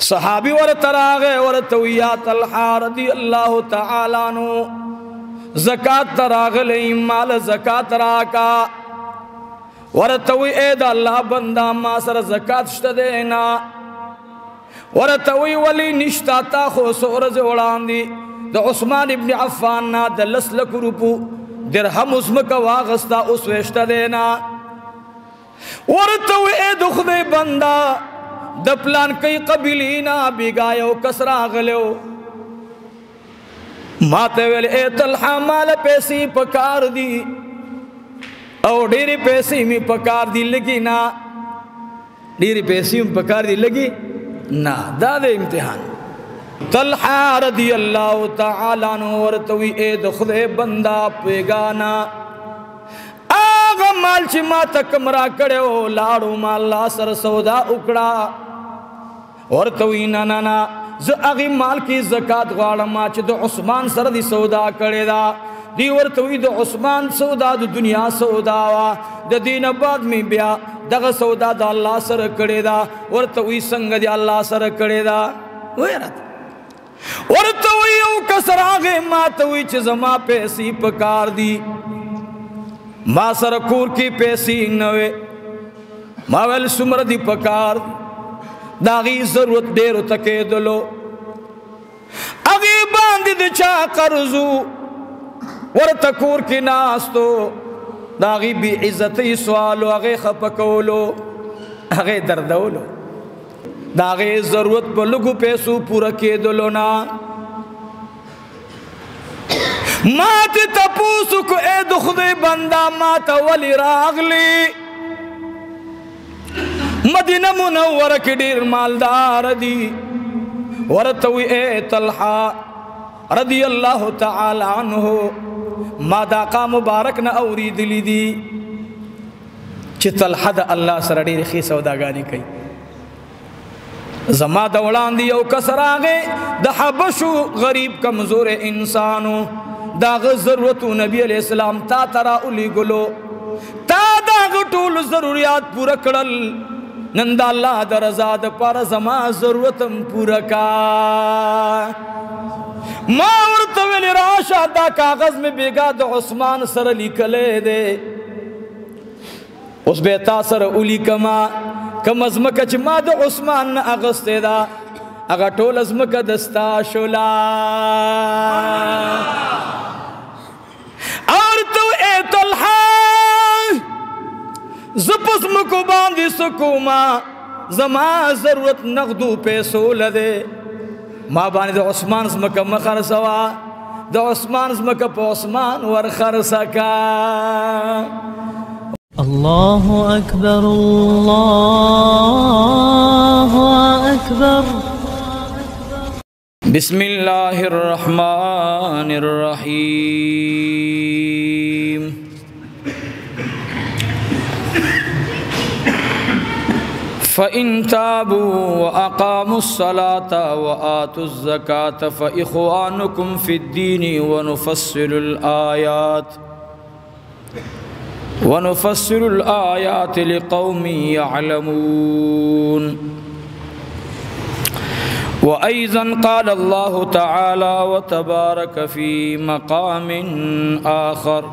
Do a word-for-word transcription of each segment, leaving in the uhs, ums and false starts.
صحابی ورطراغے ورطویا طلحہ رضی اللہ تعالیٰ عنہ زکاة تراغلی مال زکاة راکا ورطوی اید اللہ بندہ ما سر زکاة شتا دینا ورطوی ولی نشتا تا خو سورز وڑان دی دا عثمان ابن عفان نا دا لس لک روپو درہم اسمکا واغستا اس ویشتا دینا ورطوی اید خدے بندہ دا پلان کئی قبیلینا بیگایو کسرا غلیو ماتے ویل اے طلحہ مال پیسی پکار دی او ڈیری پیسی میں پکار دی لگی نا ڈیری پیسی میں پکار دی لگی نا دا دے امتحان طلحہ رضی اللہ تعالیٰ عنہ ورطوی اے دخدے بندہ پیگانا آغا مال چی ما تکمرا کڑے ہو لاڑو مال لا سر سودا اکڑا ورطوی نا نا نا ز اغی مال کی زکاة غاڑا ما چی دو عثمان سر دی سودا کڑے دا دی ورطوی دو عثمان سودا دو دنیا سودا وا دا دین بعد میں بیا دغ سودا دا اللہ سر کڑے دا ورطوی سنگ دی اللہ سر کڑے دا وی رات ورطوی او کسر آگے ماتوی چی زما پیسی پکار دی ما سر کور کی پیسی نوے ما ویل سمر دی پکار داغی ضرورت دیرو تکے دلو اگی باندی دی چا قرضو ورطا کور کی ناستو داغی بی عزتی سوالو اگی خپکولو اگی دردولو داغی ضرورت پر لگو پیسو پورا کے دلو نا ماتی تپوسو کو اے دخدے بندہ ماتا ولی راغلی مدینہ منور کی دیر مالدار دی ورطوی اے طلحہ رضی اللہ تعالی عنہ ماداقا مبارک نا اوری دلی دی چی طلحہ دا اللہ سر دیر خی سوداگانی کئی زما دولان دی او کسر آگے دا حبشو غریب کمزور انسانو دا ضرورتو نبی علیہ السلام تا ترا اولی گلو تا دا غطول ضروریات پورا کڑل نندا اللہ دا رضا دا پارا زما ضرورتم پورا کا ما ورطویل راشا دا کاغذ میں بیگا دا عثمان سر لکلے دے اس بیتا سر اولی کما کم ازمکا چی ما دا عثمان نا اغسطے دا اگا ٹول ازمکا دستا شولا اور تو اے طلحہ زپس مکو باندی سکوما زما ضرورت نغدو پیسو لدے ما باندی دا عثمان زمکا مخر سوا دا عثمان زمکا پا عثمان ورخر سکا اللہ اکبر اللہ اکبر بسم اللہ الرحمن الرحیم فَإِن تَابُوا وَأَقَامُوا الصَّلَاةَ وَآتُوا الزَّكَاةَ فَإِخْوَانُكُمْ فِي الدِّينِ وَنُفَصِّلُ الْآيَاتِ وَنُفَصِّلُ الْآيَاتِ لِقَوْمٍ يَعْلَمُونَ وَأَيْضًا قَالَ اللَّهُ تَعَالَى وَتَبَارَكَ فِي مَقَامٍ آخَرٍ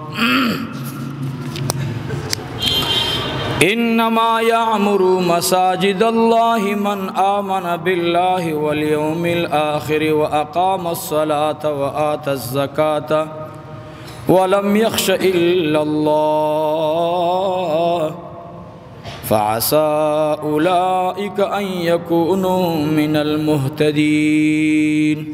إِنَّمَا يَعْمُرُ مَسَاجِدَ اللَّهِ مَنْ آمَنَ بِاللَّهِ وَالْيَوْمِ الْآخِرِ وَأَقَامَ الصَّلَاةَ وَآتَى الزَّكَاةَ وَلَمْ يَخْشَ إِلَّا اللَّهَ فَعَسَىٰ أُولَٰئِكَ أَن يَكُونُوا مِنَ الْمُهْتَدِينَ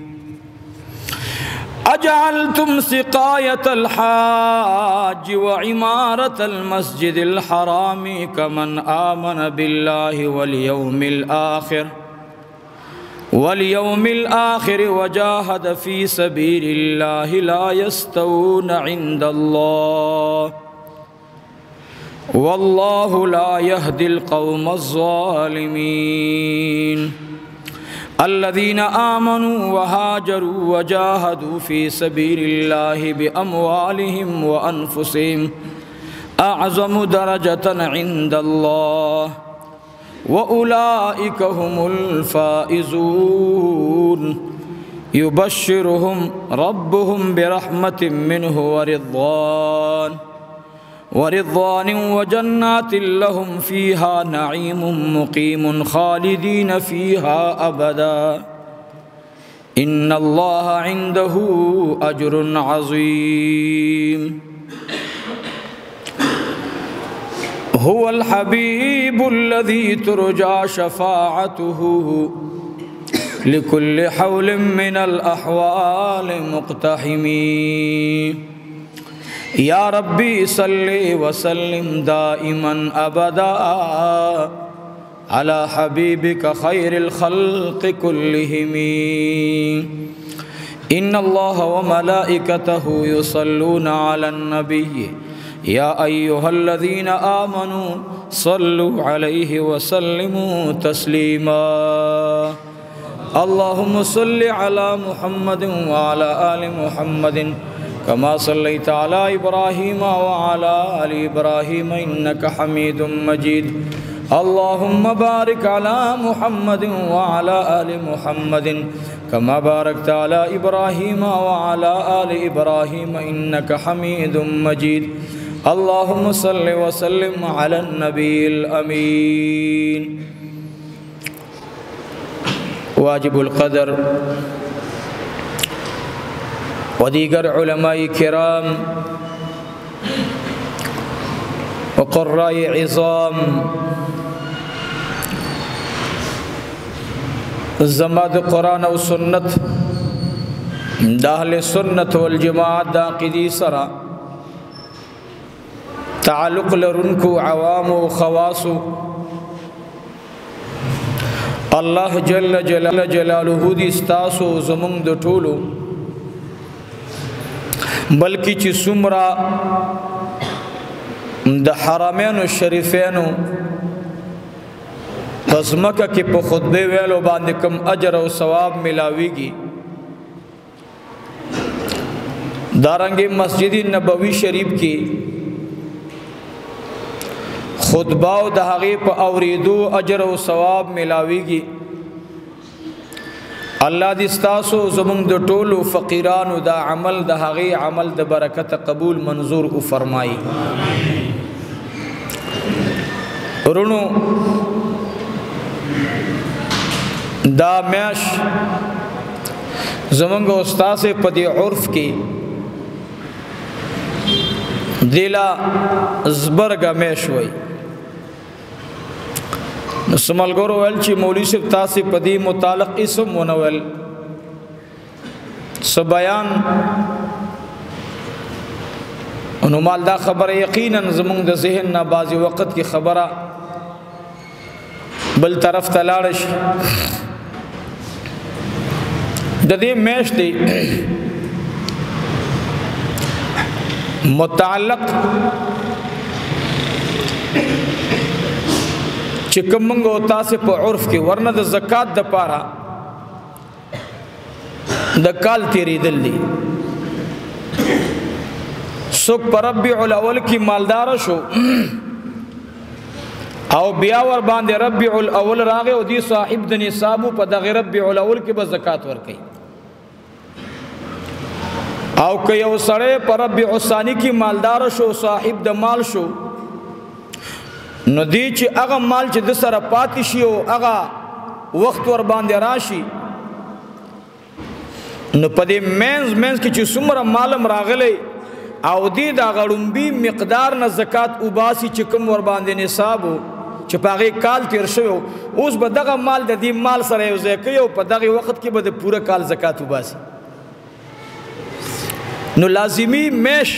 أَجَعَلْتُمْ سِقَايَةَ الْحَاجِّ وَعِمَارَةَ الْمَسْجِدِ الْحَرَامِ كَمَنْ آمَنَ بِاللَّهِ وَالْيَوْمِ الْآخِرِ وَالْيَوْمِ الْآخِرِ وَجَاهَدَ فِي سَبِيلِ اللَّهِ لَا يَسْتَوُونَ عِندَ اللَّهِ وَاللَّهُ لَا يَهْدِي الْقَوْمَ الظَّالِمِينَ الذين آمنوا وهاجروا وجاهدوا في سبيل الله بأموالهم وأنفسهم أعظم درجة عند الله وأولئك هم الفائزون يبشرهم ربهم برحمة منه ورضوان ورضوان وجنات لهم فيها نعيم مقيم خالدين فيها أبدا إن الله عنده أجر عظيم هو الحبيب الذي ترجى شفاعته لكل حول من الأحوال مقتحمين يا ربي صل وسلم دائما أبدا على حبيبك خير الخلق كلهم إن الله وملائكته يصلون على النبي يا أيها الذين آمنوا صلوا عليه وسلموا تسليما اللهم صل على محمد وعلى آل محمد كما صليت على إبراهيم وعلى آل إبراهيم إنك حميد مجيد اللهم بارك على محمد وعلى آل محمد كما باركت على إبراهيم وعلى آل إبراهيم إنك حميد مجيد اللهم صل وسلم على النبي الأمين واجب القدر وديگر علماء کرام وقراء عظام زماد قرآن و سنت دا اہل سنت والجماعت دا عقیدی سرا تعلق لرنکو عوام و خواص اللہ جل جلال جلالہ دی استاسو زمون دو ټولو بلکہ چی سمرا دا حرمین و شریفین قسمکا کی پا خطبے ویلو باندکم اجر و ثواب ملاویگی دارنگی مسجد نبوی شریف کی خطبہ و دہاغی پا اوریدو اجر و ثواب ملاویگی اللہ دستاسو زمون دو ټولو فقیرانو دا عمل دا حقی عمل دا برکت قبول منظور او فرمائی رونو دا میش زمونگا استاس پدی عرف کی دیلا زبرگا میش ہوئی سمالگورو ویل چی مولی صرف تاسی پدی متعلق اسم ونویل سبیان انو مال دا خبر یقینا زمون دا ذہن نا بازی وقت کی خبرہ بل طرف تلارش دا دی میش دی متعلق چکم منگو تاسے پا عرف کی ورنہ دا زکاة دا پارا دا کال تیری دل دی سک پا ربیع الاول کی مالدار شو او بیاور باندے ربیع الاول راغے و دی صاحب دا نصابو پا دا غیر ربیع الاول کی با زکاة ورکی او کہ یو سڑے پا ربیع الثانی کی مالدار شو صاحب دا مال شو نو دی چی اغا مال چی دسر پاتی شی و اغا وقت ور باندے راشی نو پا دی مینز مینز کی چی سمر مالم راغلے او دی دا غړومبي مقدار نه زکات وباسي چې کوم ور باندې نصاب چې پاغي کال تیر شو اوس به دغه مال د دې مال سره یو ځای کوي او په دغه وخت کې به د پوره کال زکات وباسي نو لازمی میش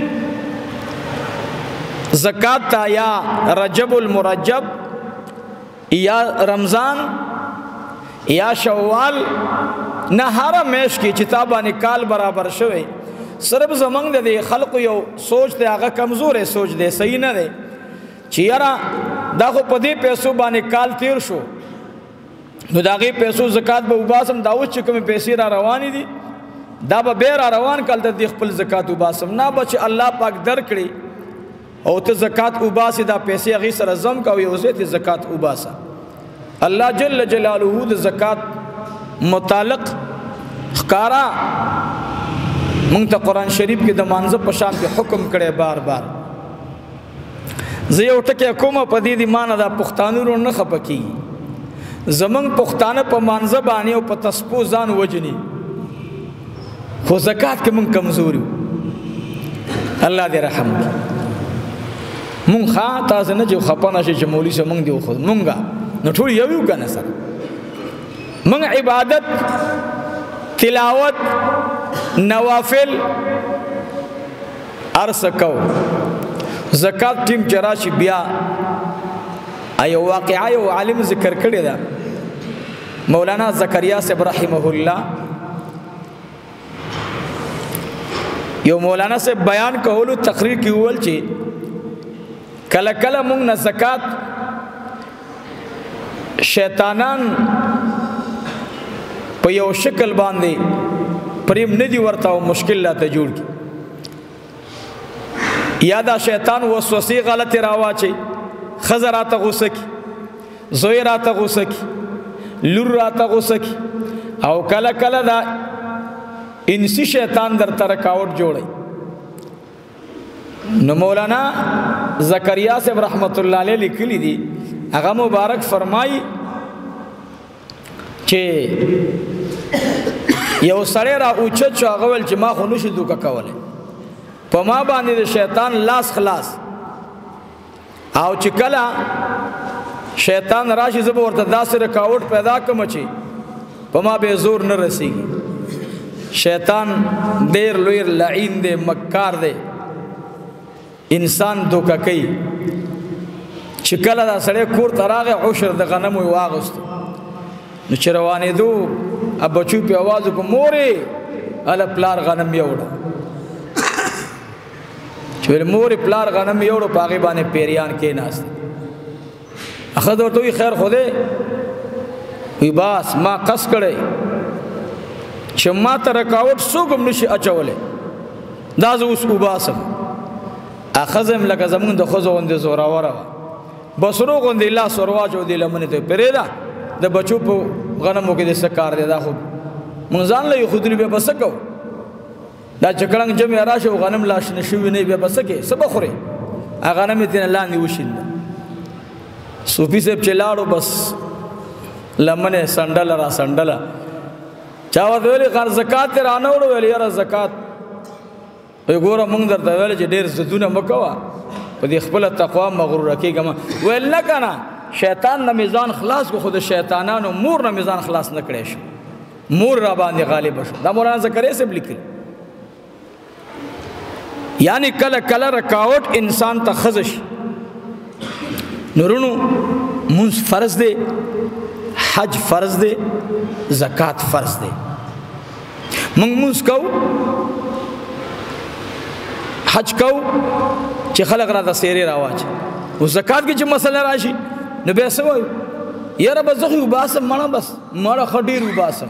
زکات تا یا رجب المرجب یا رمضان یا شوال نه هر میش کې چې تابانه کال برابر شوی صرف زمنګ د خلق یو سوچ ته هغه کمزور سوچ دی صحیح نه دی چې یاره دا خو په دې پیسو باندې کال تیر شو نو دا غي پیسو زکات به وباسم دا اوس چې کوم پیسې را روانې دي دا به بیر روان کال د خپل زکات وباسم نه بچ الله پاک درکړي او ته زکات وباسي دا پیسې غي سره زم کا او یو زه ته زکات وباسه اللہ جل جلالہ د زکات متعلق خکارا مونږ ته قرآن شریف کې د مانځه په شان کې حکم کړی بار بار. زه یو ټکی کومه په دې د مانه دا پښتانه نه خفه کېږي. زمونږ پښتانه په مانځه باندې او په تسپو ځان وجني، خو زکات کې مونږ کمزور یو. الله دې رحم وکړي. مونږ ښه تاسو نه چې خفه نه شئ چې مولوي صاحب مونږ دې وخورو، مونږه نو ټول یو یو که نه سره. مونږ عبادت، تلاوت، نوافل ارس کو. زکات ټیم چې راشي بیا ایو واقعا یو عالم ذکر کړی ده، مولانا زکریا صاحب رحمه الله. یو مولانا صاحب بیان کولو تقریر کې وویل چې کله کله مونږ نه زکات شیطانان په یو شکل باندې پریم ندی ورته او مشکل لا ته جوړ کی، یا دا شیطان وسوسې غلط راواچي، خزر راته غوسه کی، زوی راته غوسه کی، لور راته غوسه کی، او کله کله دا انسی شیطان در ترکاوټ جوړي. نو مولانا زکریا صاحب رحمت الله علیه لیکلی دي، هغه مبارک فرمایي چې یو سړی را اوچت شو، هغه ویل چې ما خو نشي دوکه کولی، په ما باندې د شیطان لاس خلاص، او چې کله شیطان راشي زه به ورته داسې رکاوټ پیدا کړم چې په ما به زور نه رسیږي. شیطان ډېر لوی لعین دی، مکار دی، انسان دوکه کوي. چې کله دا سړی کور ته راغی عشر د غنمو یې واغوستو، نو چې روانېدو بچو په آواز وکړو مورې هله پلار غنم یوړه. چې ویل مورې پلار غنم یوړو، په هغې باندې پیریان کېناست. ښځه ورته وایي خیر خو دی؟ وی بس ما قص کړی چې ما ته رکاوټ څوک هم نشي اچولی، دا زه اوس وباسم. ښځه هم لکه زمونږ د ښځو غوندې زوراوره وه، بسرو غوندې لاس ور واچو دې لمنې ته پرېږده، د بچو په غنمو کې د څه کار دی؟ دا خو مونږ ځان له ایښودلي، بیا به څه کوو؟ دا چې کړنګ جمع راشي او غنم لا شنه شوي نه وي، بیا به څه کوې؟ څه به خورې؟ هغه غنم یې ترېنه لاندې وشینده. صوفي صاحب چې لاړو بس لمنې سنډله را سنډله. چا ورته ویلې خان زکات یې رانه وړو؟ ویل یاره زکات وایي ګوره مونږ درته ویل چې ډېر ضدونه مه کوه، په دې خپله تقوا مغروره کېږه مه. ویل نه که نه، شیطان نه میزان خلاص کو، خو د شیطانانو مور نه میزان خلاص نه کړی شو، مور را باندې غالب شو. دا مولانا زکریا صاحب لیکلي. یعنی کله کله رکاوټ انسان ته ښځه شي. نورونو مونځ فرض دی، حج فرض دی، زکات فرض دی. مونږ مونځ کوو، حج کوو چې خلک راته سیرې راواچي، او زکات کې چې مسله راشي نو بیا څه وایو؟ یاره به زه خو وباسم مړه، بس مړه ښه ډېر وباسم.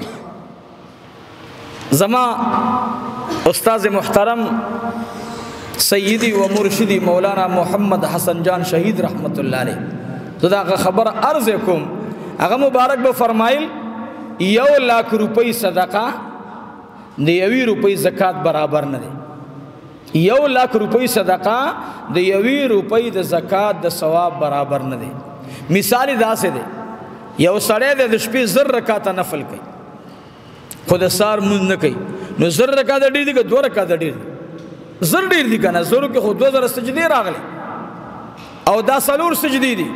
زما استاذ محترم سیدی و مرشدی مولانا محمد حسن جان شهید رحمت الله علیه، زه دا هغه خبره عرض کوم، هغه مبارک به فرمایل یو لاک روپۍ صدقه د یوې روپۍ زکات برابر نه دی. یو لاک روپۍ صدقه د یوې روپۍ د زکات د ثواب برابر نه دی. مثال داسې دی، یو سړی دی د شپې زر رکاته نفل کوي، خو د سهار مونځ نه کوي، نو زر رکاته ډېر دي که دوه رکاته ډېر دي؟ زر ډېر دي که نه؟ زرو کې خو دوه زره سجدې راغلې، او دا څلور سجدې دي.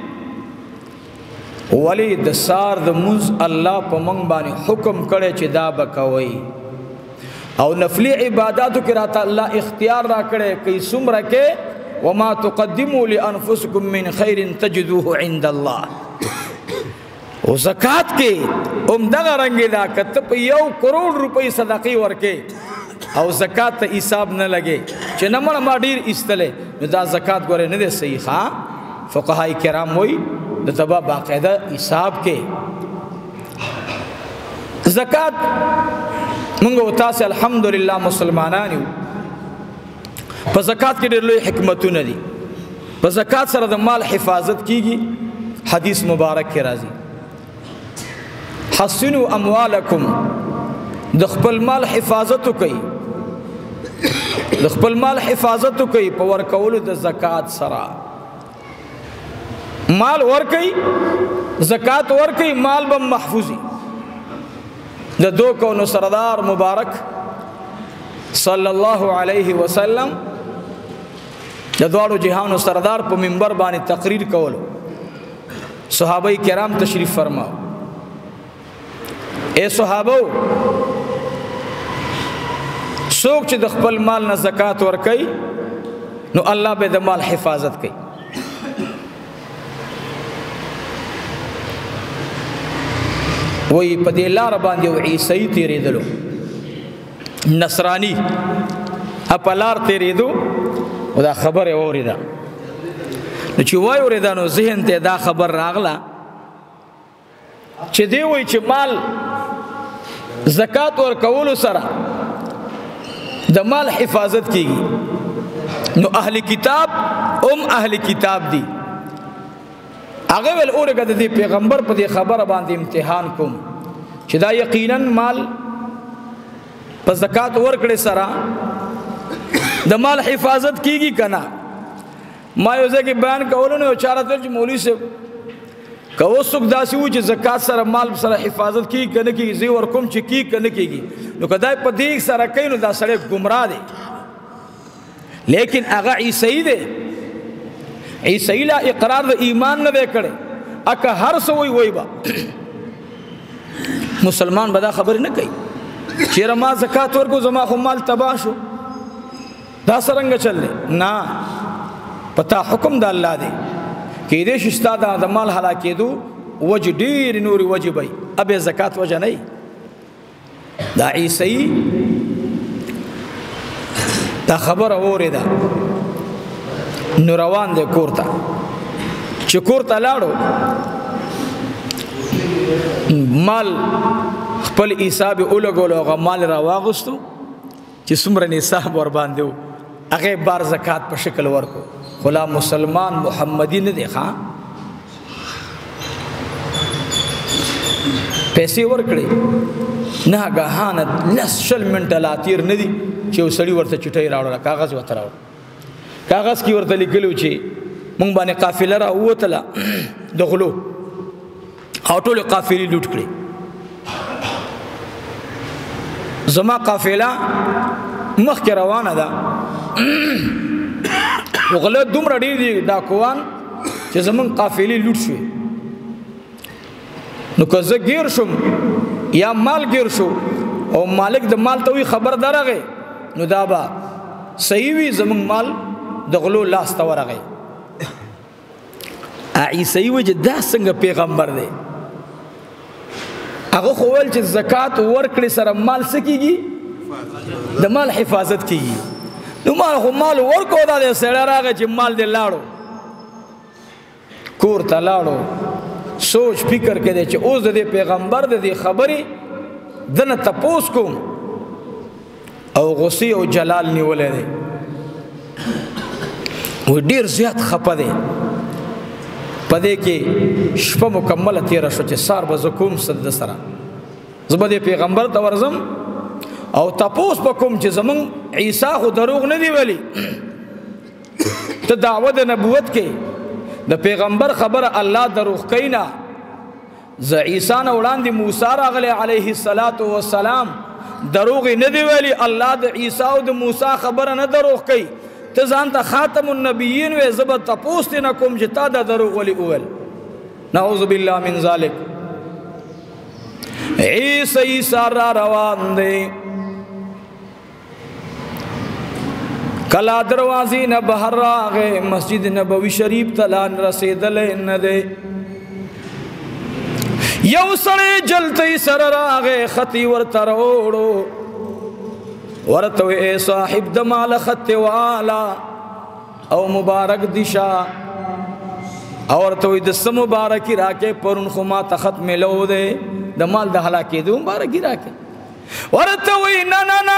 ولې د سهار د مونځ الله په موږ باندې حکم کړی چې دا به کوئ، او نفلی عباداتو کې راته الله اختیار را کړی کوي څومره کې وما تقدموا لانفسکم من خیر تجدوه عند الله. او زکات کې عمدغه رنګې دا که ته په یو کروڑ روپۍ صدقې ورکې او زکات ته حساب نه لګې چې نه مړه ما ډېر ایستلی، نو دا زکات ګورې نه دی صحیح. ښه فقهای کرام وایي د تبا باقاعده حساب کې زکات. مونږ او تاسې الحمدلله مسلمانان یو، په زکات کې ډېر لوی حکمتونه دي. په زکات سره د مال حفاظت کیږي، حدیث مبارک کې راځي حسنوا اموالکم د خپل مال حفاظت کوي د خپل مال حفاظت کوي په ورکولو د زکات سره مال ورکي زکات ورکي مال به محفوظي د دو کونو سردار مبارک صلی الله علیه وسلم د دوړو جهانو سردار په منبر باندې تقریر کولو صحابه کرام تشریف فرماو اے صحابو څوک چې د خپل مال نه زکات ورکي نو الله به د مال حفاظت کوي وی په دې لار باندې او عیسی تیرېدلو نصرانی په لار تیرېدو او دا خبره اوریدا نو چې وای اوریدا نو ذهن ته دا خبر راغله چې دی وای چې مال زکات ورکول سره د مال حفاظت کیږي نو اهل کتاب ام اهل کتاب دی هغه ول اورګه د پیغمبر په دې خبره باندې امتحان کوم چې دا یقینا مال په زکات ورکړې سره د مال حفاظت کیږي کنه ما یو ځکه بیان کولونه او چارته چې مولوی سے کو سوک داسي و چې زکات سره مال سره حفاظت کیږي کنه کیږي زی ور کوم چې کی کنه کیږي نو کدای په دې سره کینو دا سره گمراه دي لیکن هغه عیسی دی عیسی لا اقرار د ایمان نه وکړي اکه هر څه وی وی با مسلمان به دا خبر نه کوي چیرې ما زکات ورکو زما خو مال تباہ شو دا سرنګ چل نه پتا حکم د الله دی کې دې شستا د مال هلاکېدو وجه ډیر نور وجبای ابه زکات وجه نه دا عیسی دا خبر اوریدا نو روان دی کورته چې کورته لاړو مال خپل حساب اولګولو غ مال را واغستو چې څومره نصاب ور باندې هغه بار زکات په شکل ورکو خلا مسلمان محمدی نه دی ښا پیسې ورکړي نه غهانه لس شل منټه لا تیر نه دي چې وسړي ورته چټي راوړل کاغذ وته راوړل کاغذ کی ورته لیکلو چې مونږ باندې قافله را وته دغلو او ټول قافلې لوټ کړې زما قافله مخ کې روانه ده وغله دومره ډېر دي ډاکوان چې زمون قافلې لوټ شوې نو که زه ګیر شم یا مال ګیر شو او مالک د مال ته وی خبر درغه نو دا به صحیح وي زمون مال دغلو لاس ته ورغه عیسی وجه دا څنګه پیغمبر دی هغه خو ول چې زکات ورکړي سره مال سکیږي د مال حفاظت کیږي نو ما خو مال ورکو دا سره راغی چې مال دې لاړو کور ته لاړو سوچ فکر کړي چې اوس د پیغمبر د خبرې دنه تپوس کوم او غصه او جلال نیولې دی و ډیر زیات خپه دی پدې کې شپه مکمله تیر شو چې سار به زکوم صد سره زبده پیغمبر ته ورزم او تپوس بکوم چې زمون عیسی خو دروغ نه دی ولی ته دعوت نبوت کې د پیغمبر خبر الله دروغ کینا ز عیسی نه وړاندې موسی راغله علیه الصلاۃ والسلام دروغ نه دی ولی الله د عیسی او د موسی خبر نه دروغ کوي ته ځان ته خاتم النبیین و زبر تپوس نه کوم چې تا د دروغ ولی اول نعوذ بالله من ذلک عیسی سره روان دی کلا دروازې نه بهر راغې مسجد نبوي شریف ته لان رسیدلې نه دی یو سړی جلتې سره راغې خطي ورته وروړو ورته اے صاحب د مال خط والا او مبارک دشا او ورته د سم مبارک راکې پرون خو ما تخت ملو دے د مال د هلاکې د مبارک راکې ورته وی نه نه نه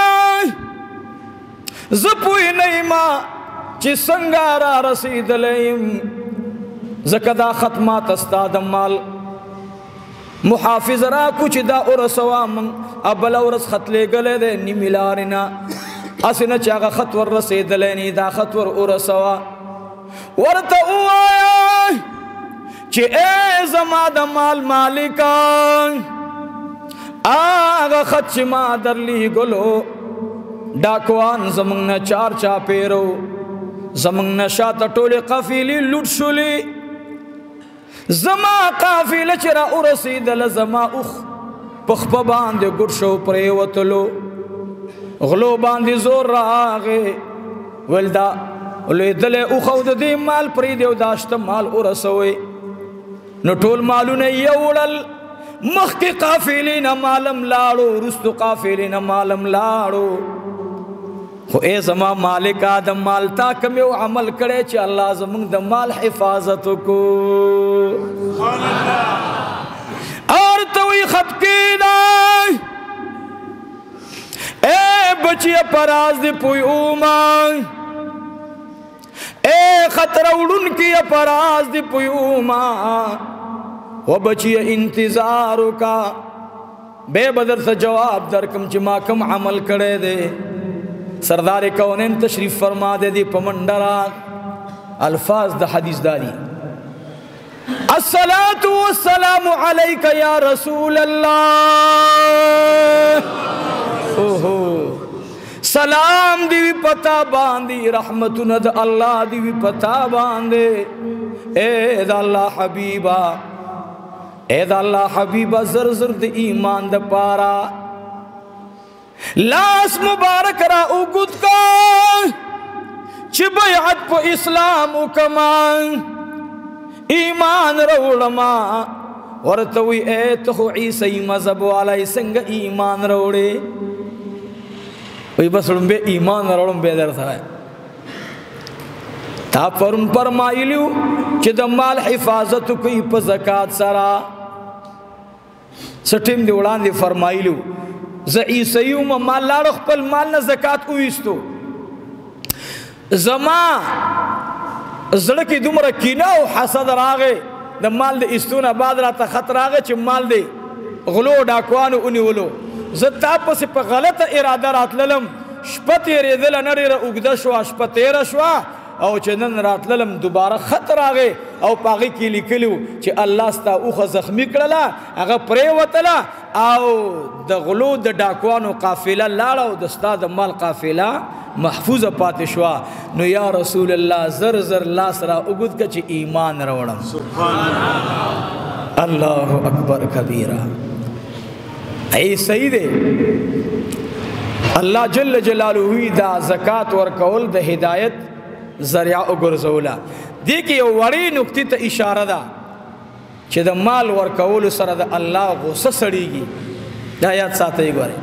زپوی نه ما چې څنګه را رسیدلې زکدا ختمات استاد مال محافظ را کچھ دا ارسوا من ابل ورس خط لے گلے دے نیمی لارنا اسنا چاگا خط ور رسید لینی دا خط ور ارسوا ورطا اوایا چی اے زما دا مال مالکان آغا خط چی ما در لی گلو ڈاکوان زمانگنا چار چا پیرو زمانگنا شاعتا ٹولی قفیلی لٹ شلی زما قافل چرا ارسید لزما اخ پخپ باندے گڑ شو پریوتلو غلو باندے زور را آگے ولدا لوی دلے اخو دی مال پریدیو داشتا مال ارسوئے نو ټول مالونه یوړل مخکې قافلې نه مالم لاړو رستو قافلې نه مالم لاړو خو اے زما مالک آدم مال تا کم یو عمل کړي چې الله زمونږ د مال حفاظت کو اور توي خط کېدا اے بچي پراز دی پوي اوما اے خطر اڑن کی پراز دی پوي اوما و بچی انتظارو کا بے بدر سے جواب در کم چما کم عمل کرے دے سردار کونین تشریف فرما دے دی پمندرا الفاظ دا حدیث داری الصلاة والسلام علیک یا رسول اللہ اوہو سلام دیوی پتا باندی رحمت ند اللہ دیوی پتا باندے اے دا اللہ حبیبا اے دا اللہ حبیبہ زر زر دا ایمان دا پارا لاس مبارک را اگد کا چی بیعت پا اسلام اکمان ایمان روڑما ورطوی اے تخو عیسی مذہب والا سنگ ایمان روڑے وی بس رنبے ایمان روڑم بے در تھا ہے تا پرم پرمائیلیو چی دا مال حفاظتو کوئی پا زکاة سرا سٹیم دی وڑان دی فرمائیلو زا عیسیو ما مال لارخ پل مال نا زکاة اویستو زما زڑکی دمرا کینا و حسد راغے دا مال دی استونا بعد راتا خط راغے چی مال دی غلو ڈاکوانو انی ولو زد تاپا سی پا غلط ارادہ رات للم شپت ایریدل نری را اگدہ شوا شپت ایرہ شوا او چنن رات للم دوبارہ خط راغے او پاگی کی لکلو چی اللہ ستا اوخ زخمی کرلا اگا پریوتلا او دا غلو دا ڈاکوانو قافلہ لاڑا او دستا دا مال قافلہ محفوظ پاتے شوا نو یا رسول اللہ زر زر لا سرا اگد کا چی ایمان روڑم اللہ اکبر کبیرہ ای سیدے اللہ جل جلالہ ہوئی دا زکاة ورکول دا ہدایت ذریعہ اگرزولا دیکھئے وڑی نکتی تا اشارہ دا چی دا مال ورکول سر دا اللہ غصہ سڑی گی دا یاد ساتھ ہی گوارے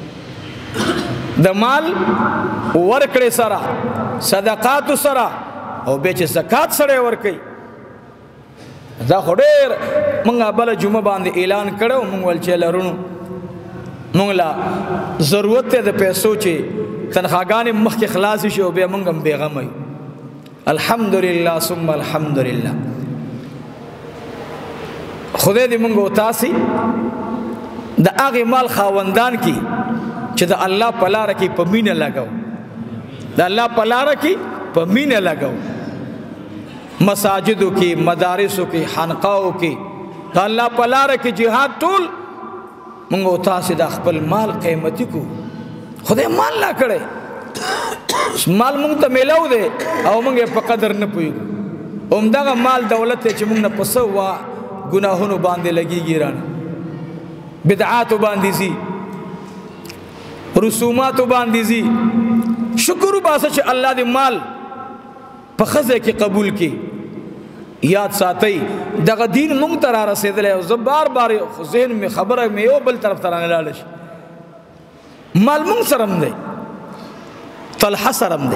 دا مال ورکڑے سرا صدقات سرا او بیچے زکاة سڑے ورکی دا خوڑیر منگا بلا جمعہ باندے اعلان کرو منگ والچے لرونو منگلا ضرورت ہے دا پیسو چے تنخواگانی مخ کے خلاصی شو بے منگم بے غمی الحمدللہ ثم الحمدللہ خودے دی منگو تاسی دا آغی مال خواندان کی چے دا اللہ پلا رکی پا مین لگاو دا اللہ پلا رکی پا مین لگاو مساجدوں کی مدارسوں کی حنقاؤں کی دا اللہ پلا رکی جہاد طول منگو تاسی دا خپل مال قیمتی کو خودے مال لا کرے مال منگ تا میلاو دے او منگے پا قدر نپوئی گو امداغا مال دولت ہے چی منگ نا پسوا گناہونو باندے لگی گیران بدعاتو باندی زی رسوماتو باندی زی شکرو باسا چی اللہ دے مال پا خزے کی قبول کی یاد ساتھی دغا دین منگ ترا رسید لے زب بار بار ذہن میں خبر ہے میں یو بل طرف ترانے لالش مال منگ سرم دے طلحہ سرم دے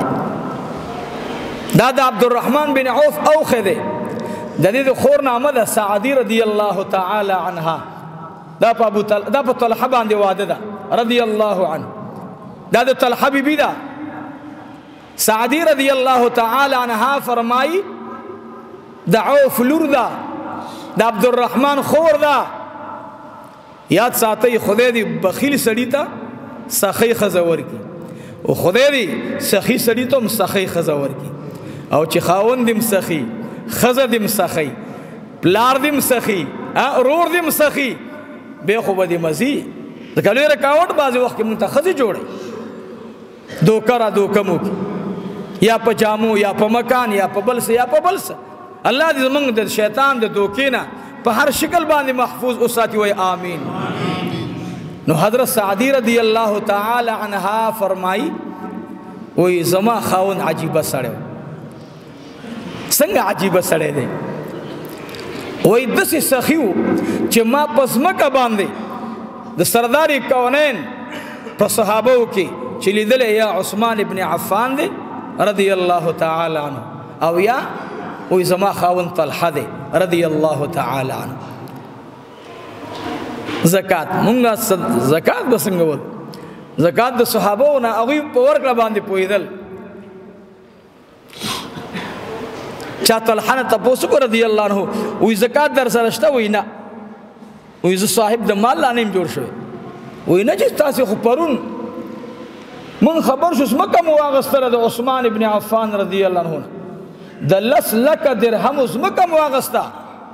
دادا عبد الرحمن بن عوف اوخ دے دادی دے خور نامد سعدی رضی اللہ تعالی عنہ دا پا ابو طلحہ دا پا طلحہ باندے وعدہ دا رضی اللہ عنہ دادا طلحہ بی بی دا سعدی رضی اللہ تعالی عنہ فرمائی دا عوف لور دا دا عبد الرحمن خور دا یاد ساتي خدای دې بخیل سړی ته سخی ښځه ورکړي او خدای دې سخي سړی ته هم سخی ښځه ورکړي او چې خاوند دې سخي ښځه دې سخي پلار دې سخي ورور دې سخي به خو به دې مزي ځکه لوی رکاوټ بعضې وخت کې مونږ ته ښځې جوړوي دوکه را دوکه مو یا په جامو یا په مکان یا په بل څه یا په بل څه الله دې زمونږ د شیطان د دوکې نه په هر شکل باندې محفوظ وساتي وای آمین. نو حضرت سعدی رضی الله تعالی عنها فرمائی وای زما خاون عجیبه سړی څنګه عجیبه سړی دی وای داسې سخي و چې ما په ځمکه باندې د سردار کونین په صحابو کې چې لیدلی یا عثمان ابن عفان دی رضی الله تعالی عنه او یا وای زما خاون طلحه دی رضی الله تعالی عنه. زکات مونږه زکات به څنګه ول زکات د صحابو نه هغوی په ورکړه باندې پوهېدل. چا طلحه نه تپوس وکړو رضی الله عنه وای زکات در سره شته وای نه وای زه صاحب د مال لا نه یم جوړ شوی وای نه چې تاسې خو پرون مونږ خبر شو ځمکه مو واغېستله د عثمان ابن عفان رضی الله عنه نه د لس لکه درهمو ځمکه مو واغېسته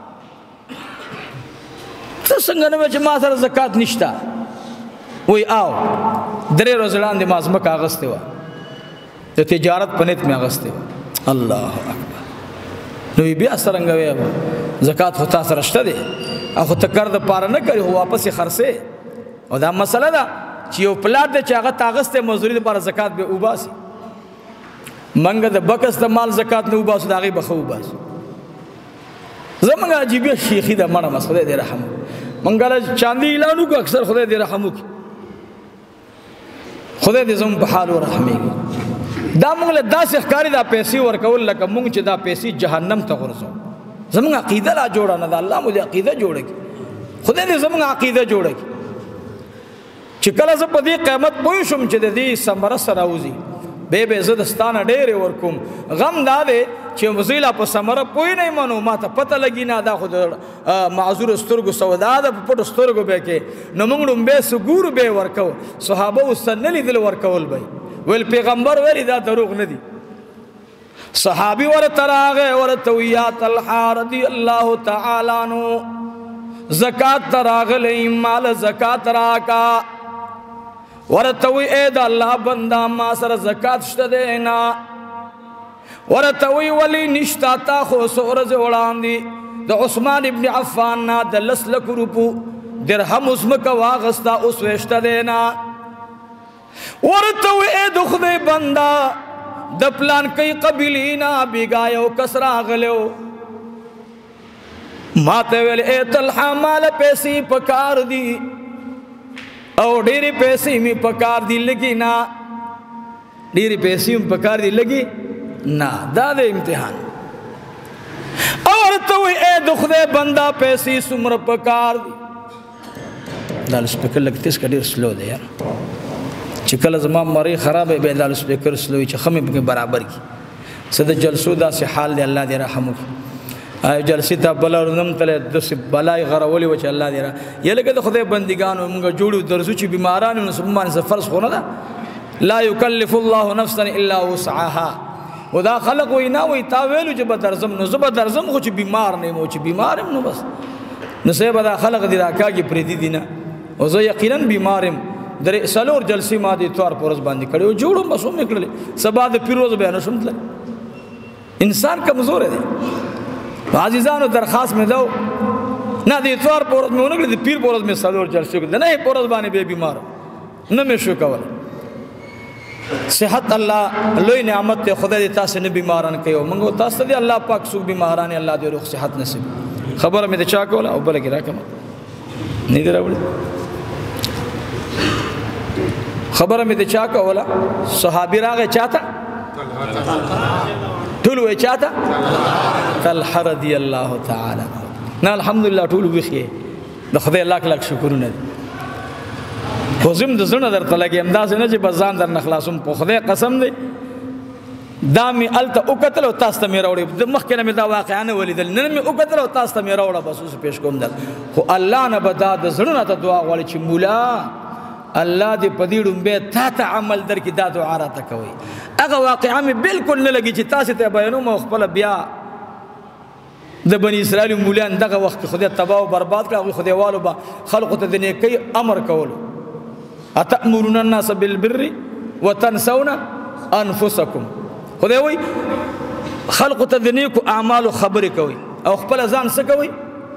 ته څنګه نه وې چې ما سره زکات نشته وای آو درې ورځې وړاندې ما ځمکه اغېستې وه د تجارت په نیت مې اغېستې وه. الله اکبر. نو بیا څرنګه وې زکات خو تا سره شته دی او خو ته کار د پاره نه کوي خو واپس یې خرڅې او دا مسله ده چې یو پلاټ دی چې هغه ته اغېستی مزدوري دپاره زکات به وباسي منګه د بکس د مال زکات نه وباسو د هغې به ښه وباسو. زمونږ عجیبه شیخي ده مړه مس خدای دې رحم منګه له چاندي اعلان وکړو اکثر خدای دې رحم وکړي خدای دې زموږ په حال ورحمېږي. دا موږ له داسې ښکاري دا پیسې ورکول لکه موږ چې دا پیسې جهنم ته غورځوو. زموږ عقیده لا جوړه نه ده الله مو دې عقیده جوړه کړي خدای دې زموږ عقیده جوړه کړي چې کله زه په دې قیمت پوه شم چې د دې ثمره سره راوځي به به زه د ستانه ډېرې ورکوم. غم دا دی چې زه لا په ثمره پوه نه یم نو ما ته پته لګي نه دا خو د معذورو سترګو سودا ده په پټو سترګو به کې نو موږ ړومبی څه ګورو به یې ورکوو صحابه اوس څه نه لیدل ورکول به ویل پیغمبر ویلي دا دروغ نه دي. صحابي ورته راغی ورته وی یا طلحه رضی الله تعالی عنه زکات ته راغلی مال زکات راکا ورته وی اے د الله بنده ما سره زکات شته دی نه ورته وی ولی نشته تا خو څو ورځې وړاندې د عثمان ابن عفان نه د لس لکو روپو درهم ځمکه واغسته اوس وی شته دی نه ورته وی اے د خدای بنده د پلانکۍ قبیلې نه بېګا یو کس راغلی ما ته ویل اے طلحه ماله پیسې پکار دي او ډېرې پیسې مې پکار دي لګي نه ډېرې پیسې مې پکار دي لګي نه دا د امتحان. او ورته وی اے د خدای بنده پیسې څومره پکار دي دا سپیکر لږ تیز که ډېر سلو دی یار چې کله زما مرۍ خرابه بیا دا سپیکر سلو وي چې ښه مې پکې برابر کړي څه د جلسو داسې حال دی الله دې رحم وکړي جلسې ته بله ورځ نه م تللی داسې بلا یې غرولې وه چې الله دې را یا لکه د خدای بندګانو مونږ جوړ یو درځو چې بیماران یو نو باندې څه فرض خو نه ده لا یکلف الله نفسا الا وسعها و دا خلق وایي نه وایي تا ویلو چې به درځم نو زه به درځم خو چې بیمار نه یم او چې بیمار یم نو بس نو صحیح به دا خلق دې راکاږي پرېږدي دي نه او زه یقینا بیمار یم درې څلور جلسې ما د اتوار په ورځ باندې کړې او جوړم بس هم مې کړلې سبا د پیر ورځ بیا نه شم تللی انسان کمزوری دی. عزیزانو درخواست مې دو نه د اتوار په ورځ مې ونه کړې د پیر په ورځ مې څلور جلسې وکړې د نهې په ورځ باندې بیا بیمار نه مې شو کولی. صحت الله لوی نعمت دی خدای دې تاسې نه بیماران کوي او موږ تاسو ته دې الله پاک څوک بیماران الله دې روغ صحت نصیب. خبره مې د چا کوله او بله کې راکړمه نه دې راوړې خبره مې د چا کوله صحابي راغی چا ته ټول وایي چا ته طلحه رضی الله تعالی نه الحمدلله ټول ویښ یې د خدای لاک لاک شکرونه دي خو زه هم د زړه درته لګیم داسې نه چې بس ځان در نه خلاصوم په خدای قسم دی دا می الته وکتل او تاسو ته مې راوړی د مخکې نه مې دا واقعا نه ولیدل نن مې وکتل او تاسو ته مې راوړه بس اوس پیش کوم دل خو الله نه به دا د زړه ته دعا غواړي چې مولا الله دې په دې ډومبه تا ته عمل درکې دا دعا راته کوي هغه واقعا مې بالکل نه لګي چې تاسو ته بیانوم او خپل بیا د بنی اسرائیل مولیان دغه وخت خدای تباہ او برباد کړ خدای والو با خلق ته د نیکی امر کول اتامرون الناس بالبر وتنسون انفسکم خدای وای خلق ته د نیکو اعمالو خبرې کوي او خپل ځان څه کوي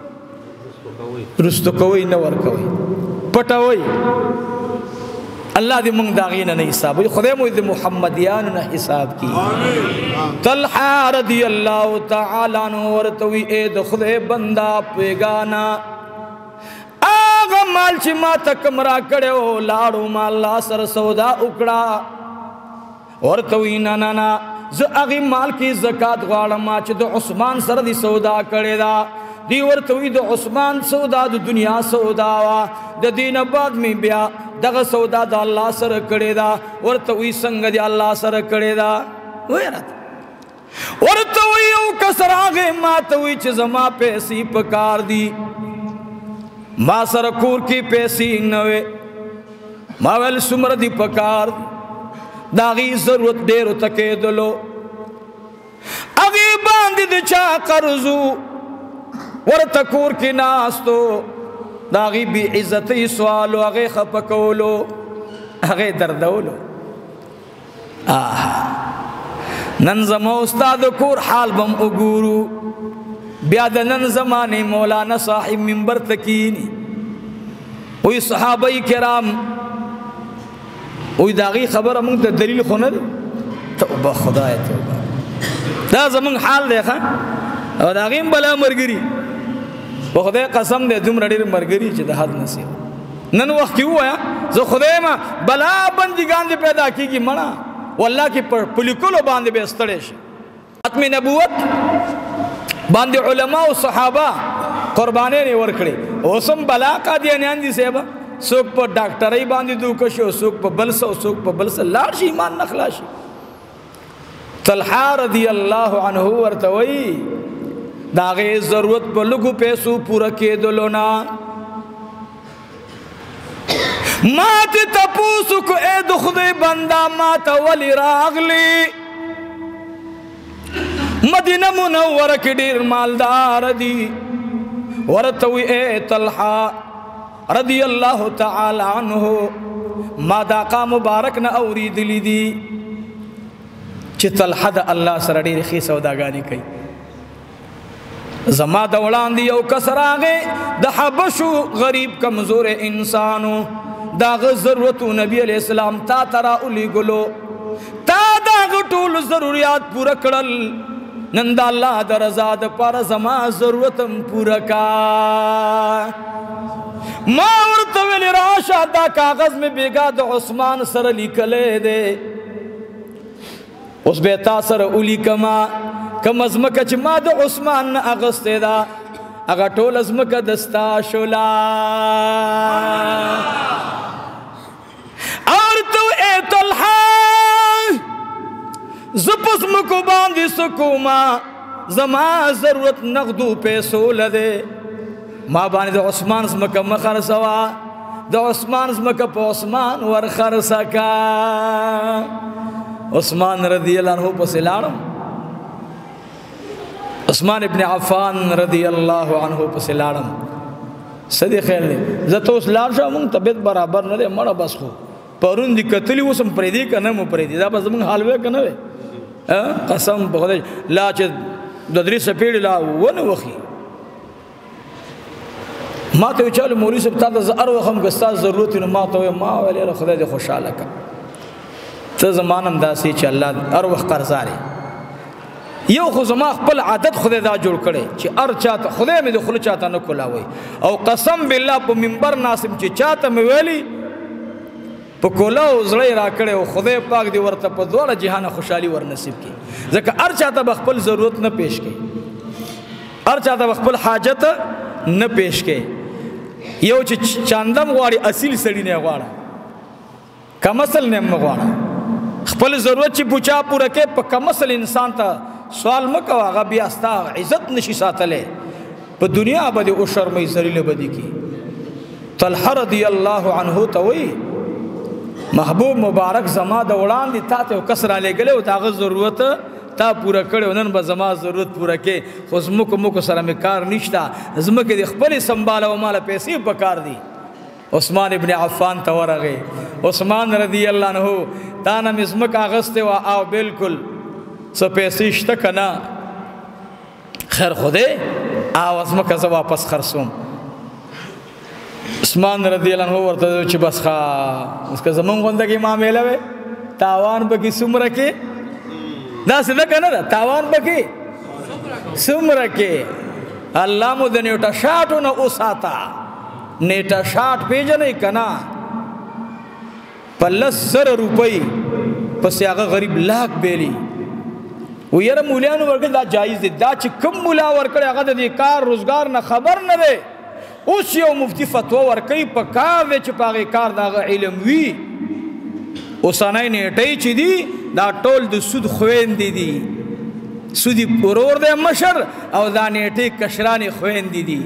رستو کوي نه ور کوي پټوي الله دې موږ داغې نه حساب وي خدای مو دې محمدیان نه حساب کی طلحه رضی الله تعالی عنہ ورته وی اے د خدای بندا پیغانا اغه مال چې ما تک مرا کړو لاړو مال الله سر سودا وکړه ورته وی نه نه نه زه هغه مال کې زکات غواړم چې د عثمان سره دی سودا کړی دا دی ورته وی د عثمان سودا د دنیا سودا وا د دین بعد می بیا دغه سودا د الله سره کړی دا ورته وی څنګه دی الله سره کړی دا وایره ورته وی او کسراغه ما ته وی چې زما پیسې پکار دی ما سره کور کې پیسې نه وي ما ول سمر دی پکار داغي ضرورت ډېر تکېدلو اغي باندې د چا قرضو ورته کور کې ناستو داغي بی عزتي سوالو هغه خپکولو هغه دردولو آه نن زمو استاد کور حال بم وګورو بیا د نن زمانه مولانا صاحب منبر تکینی وی صحابه کرام وی داغي خبره موږ ته دلیل خو نه توبه خدای توبه دا زمون حال دی ښا او داغي بلا مرګري په خدای قسم دې دومره ډېر مرګري چې د حد نصیب نن وخت کې وایا زه خدای ما بلا بندګان دې پیدا کیږي مړه والله کې پر پلیکولو باندې به استړې شي ختم نبوت باندې علما او صحابه قربانې نه ورکړي اوسم بلا قادیانیان دي سیبا څوک په ډاکټرۍ باندې دوک شو څوک په بل څه څوک په بل څه لاړ شي ایمان نه خلاصي طلحه رضی الله عنه ورته وی داغه ضرورت په لګو پیسو پوره کېدلو نه ما ته تاسو کو اے د خدای بندا ما ته ولی راغلی مدینه منوره کې ډیر مالدار دي ورته وی اے طلحه رضی الله تعالی عنہ ما دا کا مبارک نه اوریدلی دي چې طلحه د الله سره ډېر ښې سوداګانې کوي زما د وړاندې یو کس راغی د حبشو غریب کمزور انسانو داغه ضرورتو نبی علیہ السلام تا ترا اولیګلو تا داغه ټول ضرورت پوره کړل نن د الله د رضا د پر زما ضرورتم پوره کا ما ورته ویل راشه دا کاغذ می بیګا د عثمان سره لیکلې ده اوس به تا سره اولی کما کم ازمکه چې ما د عثمان نه اغسته دا هغه ټول ازمکه دستا شولا اور تو اے طلحه زپس مکو باندې سکوما زما ضرورت نقدو پیسو لده ما باندې د عثمان زمکه مخر سوا د عثمان زمکه په عثمان ور خرسکا عثمان رضی اللہ عنہ پس لاړم عثمان ابن عفان رضی اللہ عنہ پس لاړم صدی خیر دی زه ته اوس لاړ شم مونږ طبیعت برابر نه دی مړه بس خو پرون دي کتلی اوس هم پرېږدي که نه مو پرېږدي دا به زمونږ حال وی که نه وی قسم په خدای لا چې د درې څپېړې لا ونه وخي ما ته وی چالو مولوي صاحب تا ته زه هر وخت هم که ستا ضرورت وي نو ما ته وی ما ویل یاره خدای دې خوشحاله کړه ته زما نه همداسې چې الله هر وخت قرضارې یو خو زما خپل عادت خدای دا جوړ کړی چې هر چاته خدای مې د خوله چاته نه کولاوي او قسم بالله په منبر ناسم چې چاته مې ویلي په کولا او زړه یې راکړی او خدای پاک دې ورته په دواړه جهانه خوشحالي ور نصیب کړي ځکه هر چاته به خپل ضرورت نه پیش کړي هر چاته به خپل حاجت نه پیش کړي یو چې چاندم غواړي اصیل سړي نه غواړه کم اصل نه مه غواړه خپل ضرورت چې پوچا پوره کې په کم اصل انسان ته سوال مکو هغه بیا ستا عزت نشي ساتلې په دنیا باندې او شرمې ذلیل بدی کی. طلحه رضی الله عنه ته وی محبوب مبارک زما د وړاندې تا ته کسره لګلې او داغه ضرورت تا پورا کړو نن به زما ضرورت پورا کې خو زموږ موږ سره مې کار نشته زموږ د خپل سنباله او مال پیسې په کار دي. عثمان ابن عفان ته ورغه عثمان رضی الله عنه تا نه مزمک اغسته وا او بالکل څه پیسې شته کنه خیر خوده او ازمکه ز واپس خرڅوم. عثمان رضی الله عنه ورته چې بس ښا اوس که زمون غوندګي معاملې وي تاوان به کې سمره کې دا څه کنه دا تاوان به کې سمره کې الله مو د نیټه شاټو نه اوساتا نیټه شاټ پیژنې کنا پلس سر روپۍ پس هغه غریب لاک بیلی و یره مولیانو ورکړه دا جایز دي دا چې کم مولا ورکړي هغه د دې کار روزګار نه خبر نه دی اوس یو مفتی فتوا ورکړي په کار دی چې پاغه کار دغه علم وی اوسانه نیټي چې دی دا ټول د سود خويندې دي سودی ورور دی مشر او دا نیټي کشرانی خويندې دي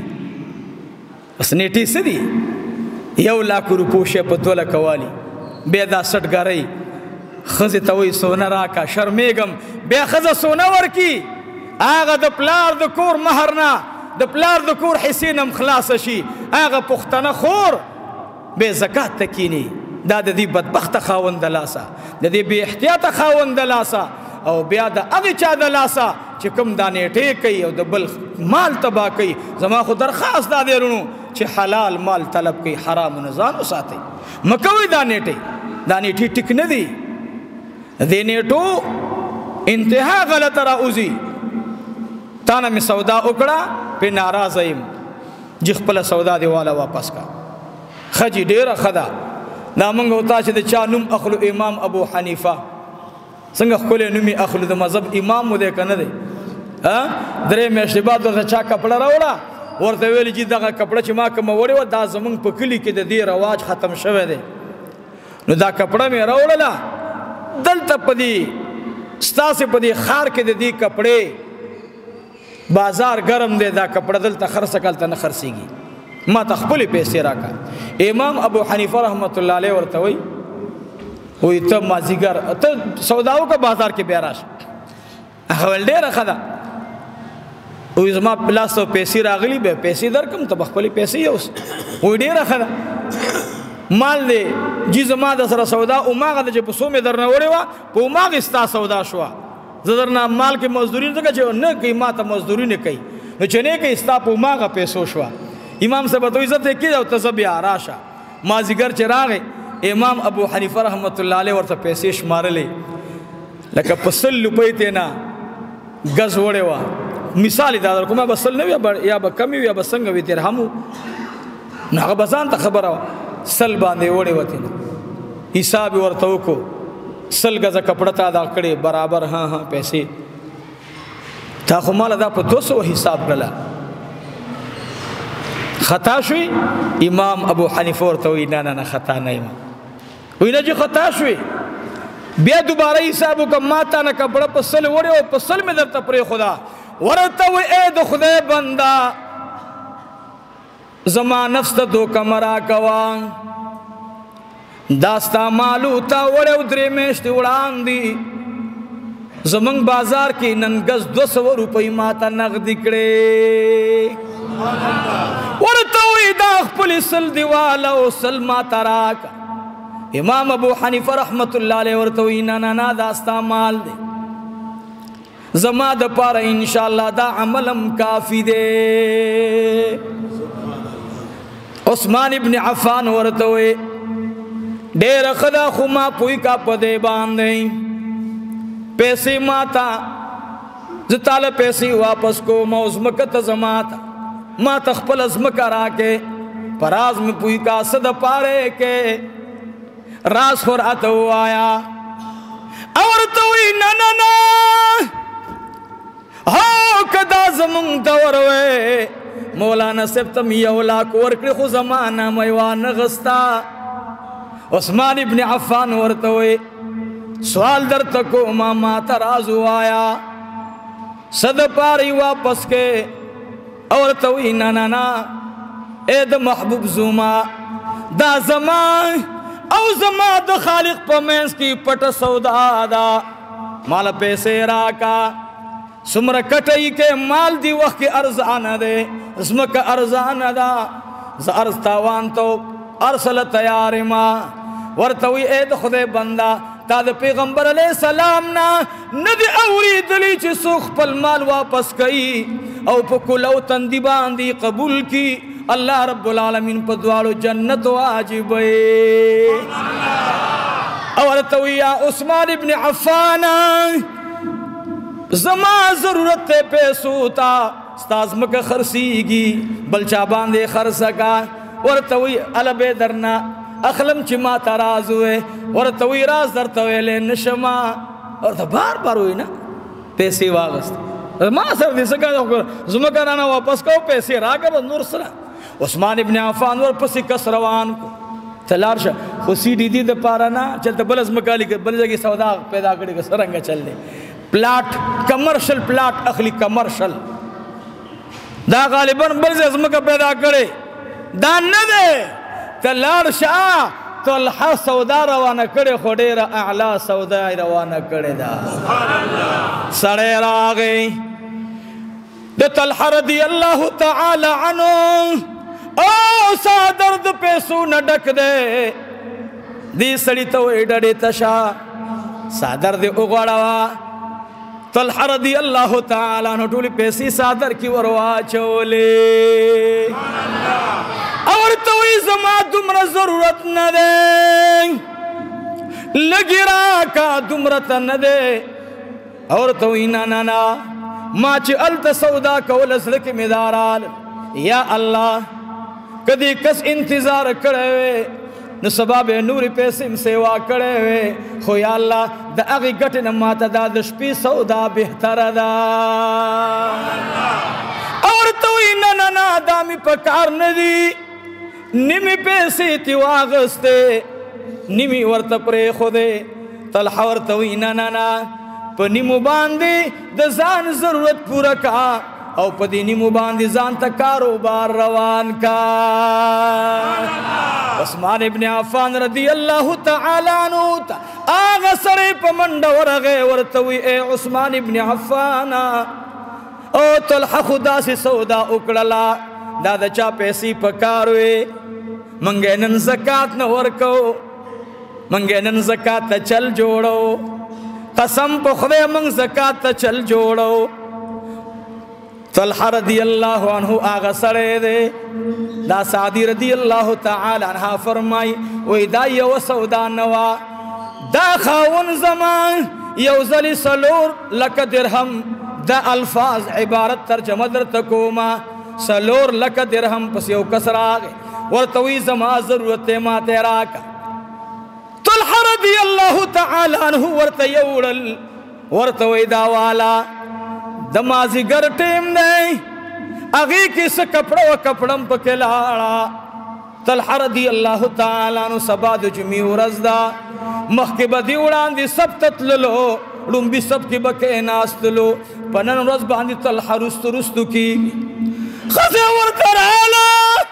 بس نیټي سدي یو لاک روپوشه په توله کوالي بیا دا سټګاری خزه ته وې سونه راکا شرمېګم بیا خزه سونه ورکی هغه د پلار د کور مہر نه د پلار د کور حسینم خلاص شي هغه پختنه خور به زکات تکینی دا د دې بدبخت خاوند لاسا د دې بی احتیاط خاوند لاسا او بیا د هغه چا د لاسا چې کوم دانې ټې کوي او د بل مال تبا کوي زما خو درخواست دا دیرونو چې حلال مال طلب کوي حرام نه ځان وساتي مکوي دانې ټې دانې ټې ټیک نه دی دې نیټو انتها غلط راوزی تانا می سودا وکړه په ناراض ایم چې خپل سودا دی والا واپس کا خجی ډیره خدا دا مونږ وتا چې د چا نوم اخلو امام ابو حنیفه څنګه خپل نومي اخلو د مذهب امام مو دې کنه دی ها درې میاشتې بعد ورته چا کپڑا راوړه ورته ویل چې دغه کپڑا چې ما کوم وړي و دا زمونږ په کلی کې د دې رواج ختم شوه دی نو دا کپڑا مې راوړله دلته پدی ستاسه پدی خار کې د دې کپڑے بازار گرم دی دا کپڑا دلته خرڅ کالته نه خرڅيږي ما تخپل پیسې راکا امام ابو حنیفه رحمت الله علیه ورته وی وی ته مازیګر ته سوداو کا بازار کې بیا راش هغه ول ډیره خدا وی زما پلاس او پیسې راغلی به پیسې درکم ته خپل پیسې اوس وی ډیره خدا مال دی جی زما د سره سودا او ماغه د په سومه درنه وړي وا په ماغه استا سودا شو زدرنا مال کې مزدوري نه کوي نه کوي ما ته مزدوري نه کوي نو چې نه کوي استا په ماغه پیسو شو امام صاحب ته عزت کې او تزبیا راشه ما زیګر چې راغې امام ابو حنیفه رحمت الله علیه ورته پیسې شمارلې لکه پسل لپې ته نه غز وړي وا مثال دا کومه بسل نه یا به کمی یا به څنګه وي درهمو نه غبزان ته خبره سل باندې وړي وته نه حساب ورته وکړو سل غزه کپڑا تا دا کړي برابر ها ها پیسې تا خو مال دا په دو سو حساب کړلا خطا شوي امام ابو حنیفه ورته وی نه نه خطا نه یم وی نه چې خطا شوي بیا دوباره حساب وکم ما تا نه کپڑا په سل وړي او په سل مې درته پرې خدا ورته وی اے د خدای بندا زما نفس ته دوکه مرا کوا داستا مالو تا وړو درې میاشتې وړاندې زمونږ بازار کې نن غز دو سوه روپۍ ماته نغدي کړې ورته وی دا خپل سل دیواله او سل ماته راکه امام ابو حنیفه رحمت الله علیه ورته وی نه نه نه داستا مال دی زما د پاره ان شاء الله دا عملم کافی دی عثمان ابن عفان ورته وی ډېر خدا خو ما پوي کا پدې باندې پیسې ماتا زتاله پیسې واپس کو موزمکه ته زماتا ما تخپل ازمکه راکې پراز میں پوي کا صد پاره کې راز خور اتو آیا اور تو نه نه نه هو کدا زمون دور وې مولانا سبتم یو لاک ورکړي خو زمانہ میوان غستا عثمان ابن عفان ورته وي سوال در تکو ما ما ترازو آیا صد پاری واپس کے اور توی نا نا نا اے دا محبوب زوما دا زمان او زمان دا خالق پا مینس کی پٹ سودا دا مال پیسے راکا سمر کٹائی کے مال دی وقت کی ارزان دے اسمک ارزان دا ز ارز تاوان تو ارسل تیار ما ورتوی اے دا خدے بندہ تا دا پیغمبر علیہ السلام نا ندی اوری دلی چی سوخ پل مال واپس کئی او پا کلو تندی باندی قبول کی اللہ رب العالمین پا دوارو جنت واجب اور توی یا عثمان ابن عفان زمان ضرورت تے پیسو تا ستاز مکہ خرسیگی بلچا باندے خرسکا اور توی علبے درنا اخلم چی ما تراز ہوئے اور توی راز در تویلے نشما اور تا بار بار ہوئی نا پیسی واغست ما سر دی سکا زمکہ رانا واپس کو پیسی راگا بس نور سرا عثمان ابن عفان ور پسی کس روان کو تلار شا خوسی ڈی دی دا پارا نا چلتا بلز مکالی کر بلز اگی سودا پیدا کری کر سرنگا چل دے پلاٹ کمرشل پلاٹ اخلی کمرشل دا غالباً بلز ازمکا پیدا کرے دا ندے تلار شا طلحہ سودا روانہ کرے خودیر اعلا سودا روانہ کرے دا سڑے را گئی دا طلحہ رضی اللہ تعالی عنہ او سادرد پیسو نڈک دے دی سڑی تو ایڈڑی تشا سادر دے اگوڑا طلحہ رضی اللہ تعالی عنہ ٹولی پیسی سادر کی وروا چولے اور توی زمان دمرا ضرورت نہ دے لگی راکا دمرت نہ دے اور توی نا نا نا ماچ الت سودا کول ازلک مدارال یا اللہ کدی کس انتظار کرے وے نو سباب نوری پیسیم سیوا کرے وے خو یا اللہ دا اغی گٹ نماتا دا دشپی سودا بہتر دا اور توی نا نا نا دامی پکار ندی نمی پیسی تی واغستے نمی ورط پرے خودے طلحہ ورطوی نا نا نا پا نیمو باندی دا زان ضرورت پورا کا او پا دی نیمو باندی زان تا کاروبار روان کا عثمان ابن عفان رضی اللہ تعالی عنہ تا آغا سرے پا منڈا ورغے ورطوی اے عثمان ابن عفان او طلحہ خدا سی سودا اکڑلا دادا چا پیسی پکاروے منگے نن زکاة نورکو منگے نن زکاة چل جوڑو قسم پا خدے منگ زکاة چل جوڑو طلحہ رضی اللہ عنہ آغا سڑے دے دا سعدی رضی اللہ تعالی عنہ فرمائی وی دا یو سودا نوا دا خاون زمان یو زلی سلور لک درہم دا الفاظ عبارت ترجمہ در تکوما سلور لک درہم پس یو کسر آگے ورطوی زمان ضرورت ما تیرا کا طلحہ رضی اللہ تعالی عنہ ورط یوڑل ورطوی داوالا دمازی گر ٹیم دے اگی کس کپڑا و کپڑم پکلارا طلحہ رضی اللہ تعالی عنہ سباد جمی ورزدہ مخکب دی اڑان دی سب تتللو رنبی سب کی بکے ناستلو پنن رز باندی طلحہ رست رستو کی خزے ورطر آلا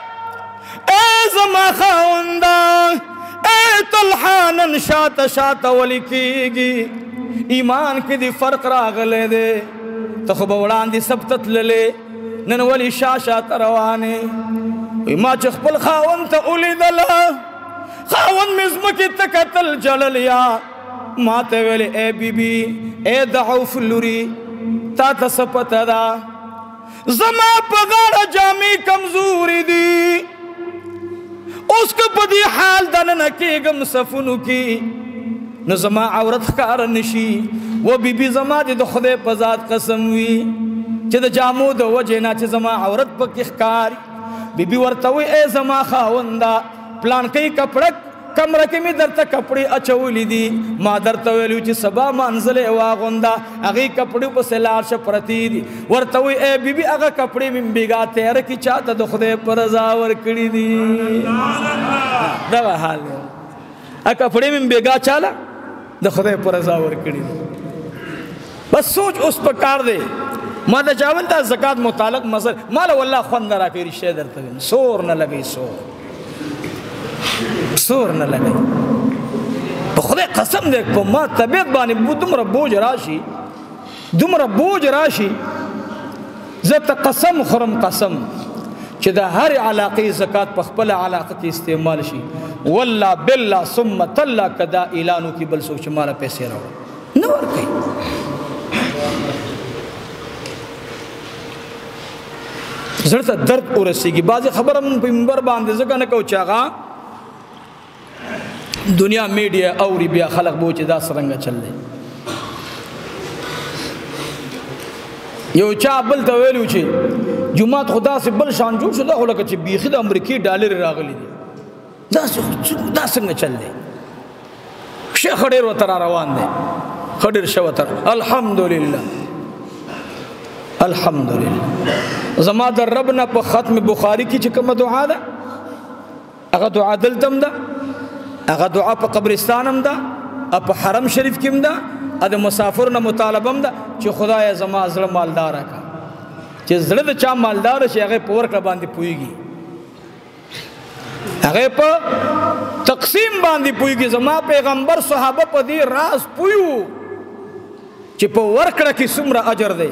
اے زما خاندہ اے طلحہ نن شات شات ولی کی گی ایمان کی دی فرق راغلے دے تخب اڑان دی سب تتللے نن ولی شاشات روانے ما چخ پل خاون تا اولی دلا خاون مزمکی تکتل جللیا ما تے ویلے اے بی بی اے دعوف اللوری تا تسپت دا زما پغار جامی کمزوری دی اس کو پدی حال دن نکیگم سفنو کی نو زما عورت کار نشی وہ بی بی زما دی دو خدے پزاد قسم وی چی دا جامو دو وجہ نا چی زما عورت پا کخکاری بی بی ورطوی اے زما خاوندا پلان کئی کپڑک کمرکی می در تا کپڑی اچولی دی ما در تولیو چی سبا منزل واغندا اگی کپڑی پا سلارش پرتی دی ورطوی اے بی بی اگا کپڑی من بیگا تیر کی چاہتا دو خدے پرزاور کری دی دوا حال اگا کپڑی من بیگا چالا د خدای پر رضا ورکړي. بس سوچ اوس په کار دی. ما د چاول ته زکات متعلق مسل مال والله خوند راکړي رشته درته سور نه لګي سور سور نه لګي په خدای قسم دې په ما طبيعت باندې دومره بوج راشي دومره بوج راشي زه ته قسم خورم قسم چې د هر علاقې زکات په خپل علاقه کې استعمال شي والله بالله ثم تلا کدا اعلانو کې بل سوچ مال پیسې راو نه ورکي. زړه ته درد ورسیږي. بعضې خبره مونږ په منبر باندې ځکه نه کوو چې هغه دنیا میډیا اوري بیا خلک به چې دا څرنګه چل دی. یو چا بل ته ویلو چې جومات خو داسې بل شان جوړ شو دا خو لکه چې بیخي د امریکې ډالرې راغلي دي دا څنګه چل دی. ښه ښه ډېر ورته را روان دی ښه ډېر ښه ورته الحمدلله الحمدلله. زما د رب نه په ختم بخاری کې چې کومه دعا ده هغه دعا دلته هم ده هغه دعا په قبرستان هم ده په حرم شریف کې هم ده د مسافر نه مطالبه هم ده چې خدای زما زړه مالدار کا چې زړه د چا مالدار شي هغه په ورکړه باندې پويږي هغه په تقسیم باندې پويږي. زما پیغمبر صحابه په دې راز پويو چې په ورکړه کې څومره اجر دی.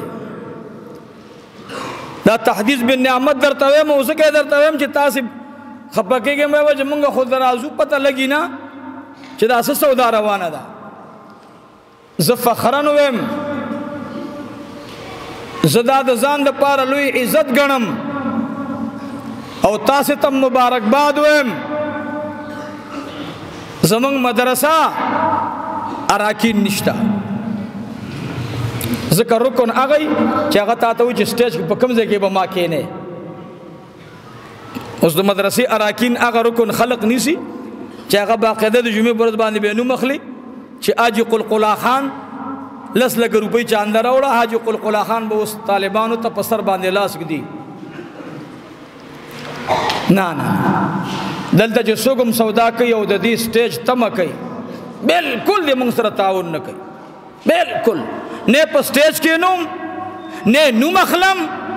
دا تحدیث بالنعمت درته وایم او زه کې درته وایم چې تاسو خپه کېږئ مې وایي چې مونږ خو درازو پته لګي نه چې دا څه سودا روانه ده. زه فخرن ویم زه دا د ځان دپاره لوی عزت ګڼم او تاسو ته مبارکباد ویم. زمونږ مدرسه اراکین نشته ذکر رکن اغی چې هغه تاته وي چې سټیج په کوم ځای کې به ما کېنې. اوس د مدرسې اراکین هغه رکن خلق نیسي چې هغه باقاعده د جمعې په ورځ باندې به نوم اخلي چې حاجي قلقلا خان لس لکه روپۍ چانده راوړه. حاجي قلقلا خان به اوس طالبانو ته په سر باندې لاس ږدي. نه نه دلته چې څوک هم سودا کوي او د دې سټیج تمه کوي بلکل دې موږ سره تعاون نه کوي بلکل نه په سټیج کې نوم نه نوم اخلم.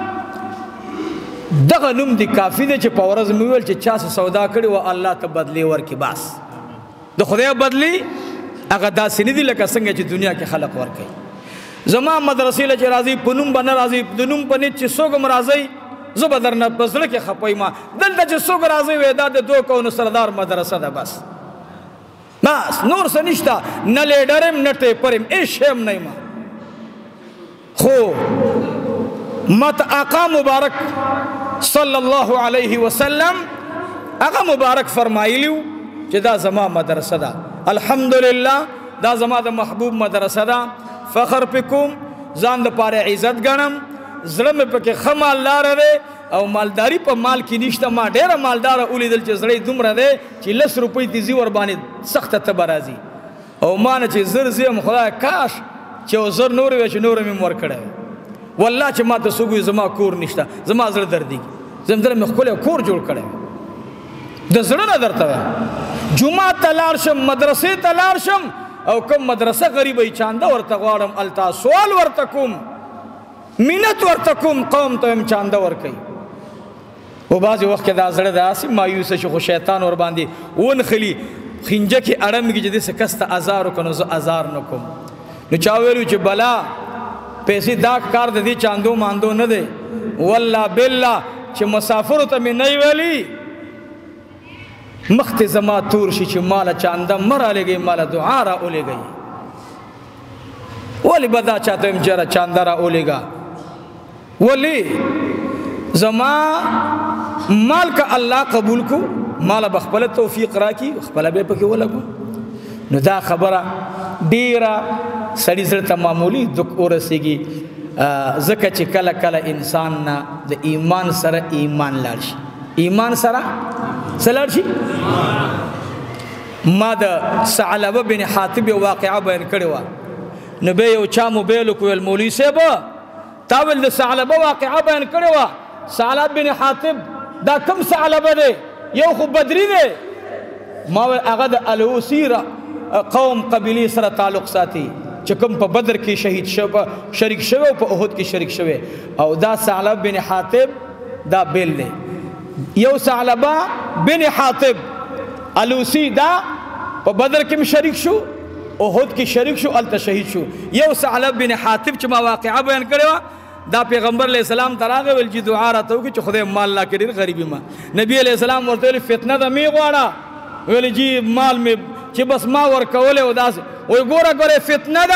دغه نوم دی کافی دی چې په ورځ مې ویل چې چا څه سودا کړي و الله ته بدلی ورکړي. بس د خدای بدلی هغه داسې نه دي لکه څنګه چې دنیا کې خلق ورکوي. زما مدرسې له چې راځي په نوم به نه راځي د نوم په نیت چې څوک هم راځي زه به درنه په زړه کې خپه یم. دلته چې څوک راځي وایي دا د دوه کونو سردار مدرسه ده بس بس نور څه نشته نه لیډر یم نه ټیپر یم هېڅ شی هم نه یم. خو مت آقا مبارک صلی الله علیه وسلم هغه مبارک فرمایلیو چې دا زما مدرسه ده الحمدلله دا زما د محبوب مدرسه ده. فخر پکوم ځان دپاره عزت ګڼم زړه مې پکې ښه مالدار دی او مالداري په مال کې نشته. ما ډېره مالداره ولیدل چې زړه یې دومره دی چې لس روپۍ تیزي ور باندې سخته تبه راځي او ما نه چې زر زیم خدای کاش چې یو زر نور وی چې نور مې ورکړی والله چې ما ته څوک وي زما کور نشته زما زړه دردېږي. زم دله مې ښکلی کور جوړ کړی د زړه نه درته وایم. جومات ته لاړ شم مدرسې ته لاړ شم او کوم مدرسه غریبه چانده ورته غواړم التا سوال ورته کوم مینت ورته کوم قوم ته هم چانده ورکوي. و بعضې وخت کې دا زړه داسې مایوسه شي خو شیطان ور باندې ونښلي خینجه کې اړمږي چې داسې کس ته ازار وکړو نو زه ازار نه کوم. نو چا ویلو چې بلا پیسې دا کار د دې چاندو ماندو نه دی والله بالله چې مسافرو ته مې نه ویلي مخ ته زما تور شي چې ماله چانده مه رالېږئ ماله دعا را اولېږئ. ولې به دا چاته ویم جره چانده را اولېږه ولې زما مال که الله قبول کو ماله به خپله توفیق راکړي خپله به پکې ولګو. نو دا خبره ډیره سړي زړه ته معمولي دک ورسېږي ځکه چې کله کله انسان نه د ایمان سره ایمان لاړ شي ایمان سره څه لاړ شي. ما د ثعلبه بن حاطب یو واقعه بیان کړې وه نو به یو چا موبایل وکړو ویل مولوي صاحب تا ویل د ثعلبه واقعه بیان کړې وه ثعلب بن حاطب دا کوم ثعلبه دی یو خو بدري دی ما ویل هغه د الوسیره قوم قبیلی سره تعلق ساتي چې کوم په بدر کې شهید شو شریک شو او په احد کې شریک شو او دا ثعلب بن حاتب دا بیل دی یو ثعلبه بن حاتب الوسی دا په بدر کې شریک شو احد کې شریک شو الته شهید شو یو ثعلب بن حاتب چې ما واقعا بیان کړو دا پیغمبر علیہ السلام تراغه ول چې دعا راته وکړي چې خدای مال لا کړي غریبي ما نبی علیہ السلام ورته فتنه د می غواړه ویل جی مال می چې بس ما ور کوله او داس وای ګوره ګوره فتنه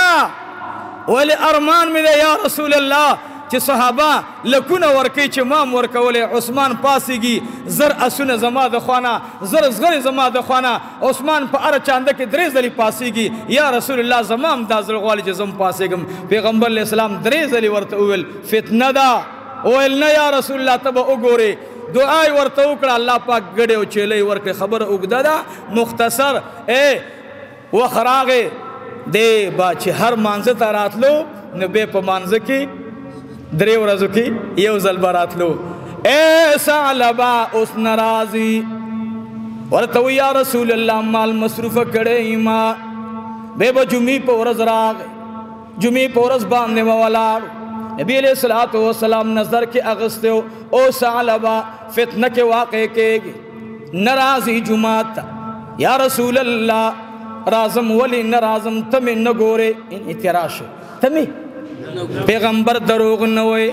دا ول ارمان می ده یا رسول الله چې صحابه لکونه ورکی چې مام ورکوله عثمان پاسيږي زر اسونه زما د خوانه زر زغری زما د خوانه عثمان په ار چانده کې درې ځلې پاسيږي یا رسول الله زمام د زل غوالي چې زم پاسيږم پیغمبر علیہ السلام درې ځلې ورته ویل فتنه دا ویل نه یا رسول الله تب وګوري دعای ورته وکړه الله پاک غړې او چيلې ورکه خبر وګدا دا مختصر اے وخراغه دې با چې هر مانزه ته راتلو نو به په مانزه کې درې ورځو کې یو ځل براتلو اے ثعلبه اوس ناراضي ورته یا رسول الله مال مصروف کړي ما به به جمعې په ورځ راغ جمعې په ورځ باندې ولاړ نبی علیہ الصلوۃ والسلام نظر کې اغستو او ثعلبه فتنه کې واقع کېږي ناراضي جمعه یا رسول الله رازم ولی ناراضم تم نه ګوره ان اعتراض تم پیغمبر دروغ نه وای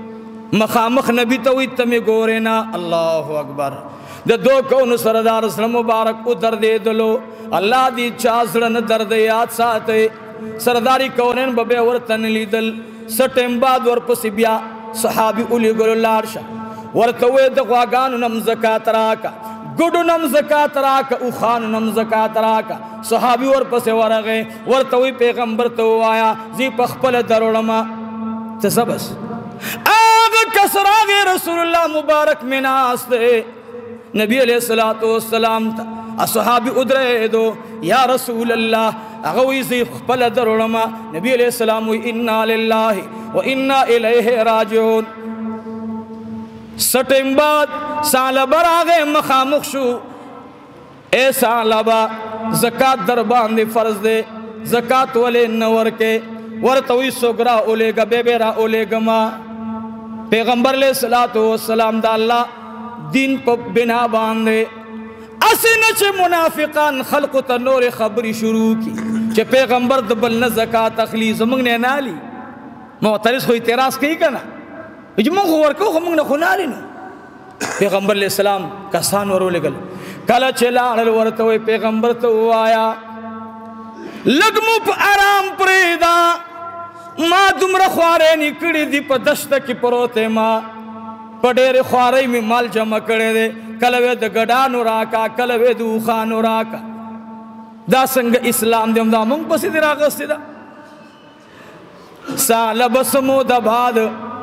مخامخ نبی ته وي تم ګوره نه الله اکبر د دو کون سردار سره مبارک او درد دلو الله دې چا سره نه درد یاد ساتي سرداری کونن ببه ورتن لیدل سټم بعد ورپسې بیا صحابي اولی ګل لارشه ورته وې د غواګانو نم زکات راکا ګډو نم زکات راکا او خان نم زکات راکا صحابي ورپسې ورغه ورته وې پیغمبر ته وایا زی پخپل درولما تسبس اغه کسراغه رسول الله مبارک مناسته نبی علیہ الصلوۃ والسلام اصحابی ادره دو یا رسول الله اغه وی زی خپل درولما نبی علیہ السلام وی انا لله وانا الیه راجعون سټیم بعد ثعلبه راغه مخامخ شو اے ثعلبه زکات در باندې فرض ده زکات ولې نور کې ورته وی سوګرا اولېګه به را اولېګما پیغمبر علیہ الصلوۃ والسلام دا الله دین په بنا باندې اسنه چې منافقان خلق ته نور خبري شروع کی چې پیغمبر د بل نه زکات اخلي زمنګ نه نالي معترض خو اعتراض کوي کنه چې موږ ورکو خو موږ نه خنالي نو پیغمبر علیہ السلام کسان ورولګل کله چې لاړ ورته وي پیغمبر ته وایا لګمو په آرام پرېدا ما دومره خوارې نکړې دي په دشت کې پروته ما په ډېر خوارې می مال جمع کړې ده کله وې د ګډانو راکا کله وې د وخانو راکا دا څنګه اسلام دې دا موږ پسې دی راغستې ده ثعلبه سمو د بعد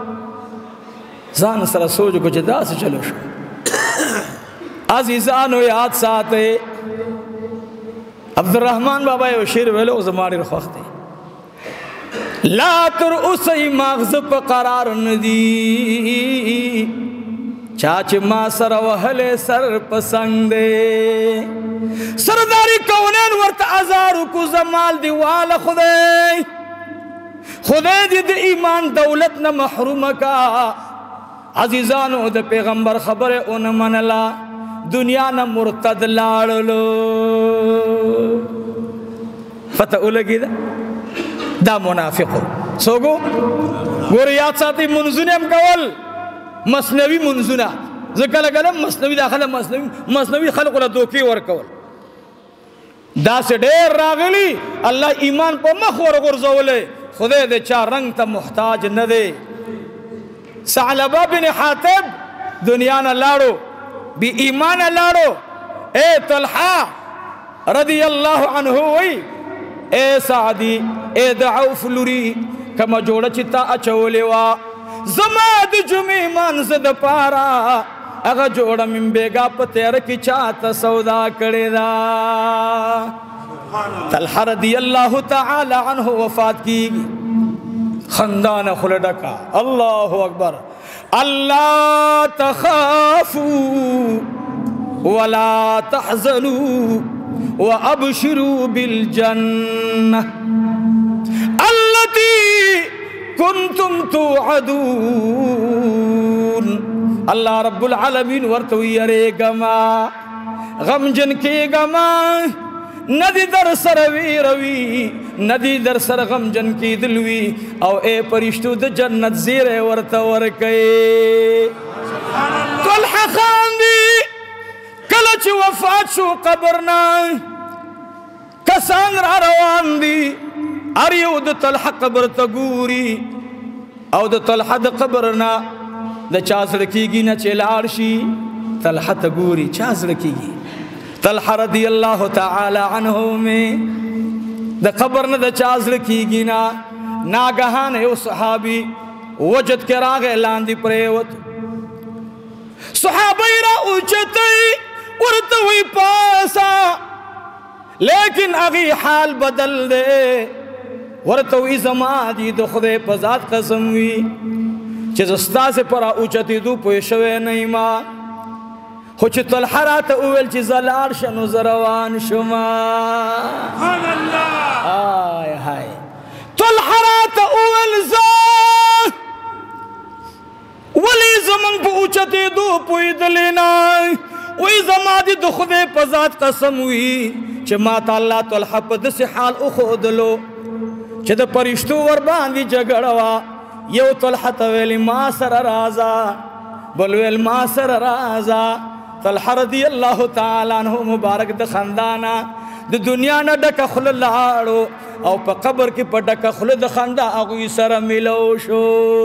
ځان سره سوچ کو چې دا څه چلو شو عزیزانو یاد ساته عبدالرحمن بابا یو شعر ویلو زماړي رخوخته لا تر اوسې مغز په قرار ندی چاچ ما سره وهله سر پسنګ دے سرداری کونین ورته ازار کو زمال دی والا خدای خدای دې د ایمان دولت نه محروم کا عزیزانو د پیغمبر خبره اون منلا دنیا نه مرتد لاړلو فتح ولګی دا دا منافقو سوګو ګور یاد ساتي منځونه هم کول مصنوی منځونه ځکه لګلم مصنوی داخله مصنوی مصنوی خلق له دوکي ور کول دا سه ډېر راغلی الله ایمان په مخ ور غرزولې خدای دې چا رنگ ته محتاج نه دی ثعلبه بن حاتب دنیا نه لاړو بی ایمان لاړو اے طلحه رضی الله عنه وی اے سعدی اے دعوف لوري کما جوړه چتا اچولې وا زما د جمعې مانځ د پارا هغه جوړه من بیگا په تیر کې چاته سودا کړې دا طلحه رضی الله تعالی عنه وفات کیږي خندان خلډکا الله اکبر الله تخافوا ولا تحزنوا وابشروا بالجنة التي كنتم توعدون. اللہ رب العالمین ورتو یرے گما غم جن کے گما ندی در سر وی روی ندی در سر غم جن کی دلوی او اے پرشتو د جنت زیرے ورتو ورکے. طلحہ خان دی کلچ وفات شو قبرنا کسان را روان دی اریو د طلحہ قبر تگوری او د طلحہ د قبرنا د چازړ کیږي نه چلار شي طلحہ تگوری چازړ کیږي. طلحہ رضی اللہ تعالی عنہ میں د قبر نه د چازړ کیږي نه ناګهان یو صحابی وجد کے راغه لاندې پریوت صحابی را اوچتای ورته وی پاسا لیکن اغي حال بدل دے ورته وی زما دی د خدای په ذات قسم وی چې زستا سے پر اوچتی دو پوه شوه نه ما خو چې طلحه راته وویل چې زلار شنو زروان شما سبحان الله آی هاي طلحه راته وویل زه ولی زمن په اوچتی دو پوهېدلی نه وی زما دی د خدای په ذات قسم وی چې ما ته الله طلحه په داسې حال وښودلو چې د پرشتو ور باندې جګړه وه. یو طلحہ تویلی ما سر رازا بلویل ما سر رازا. طلحہ رضی اللہ تعالیٰ عنہ مبارک د خاندانا د دنیا نه ډکه خوله لاړو او په قبر کې په ډکه خوله د خندا هغوی سره ملو شو.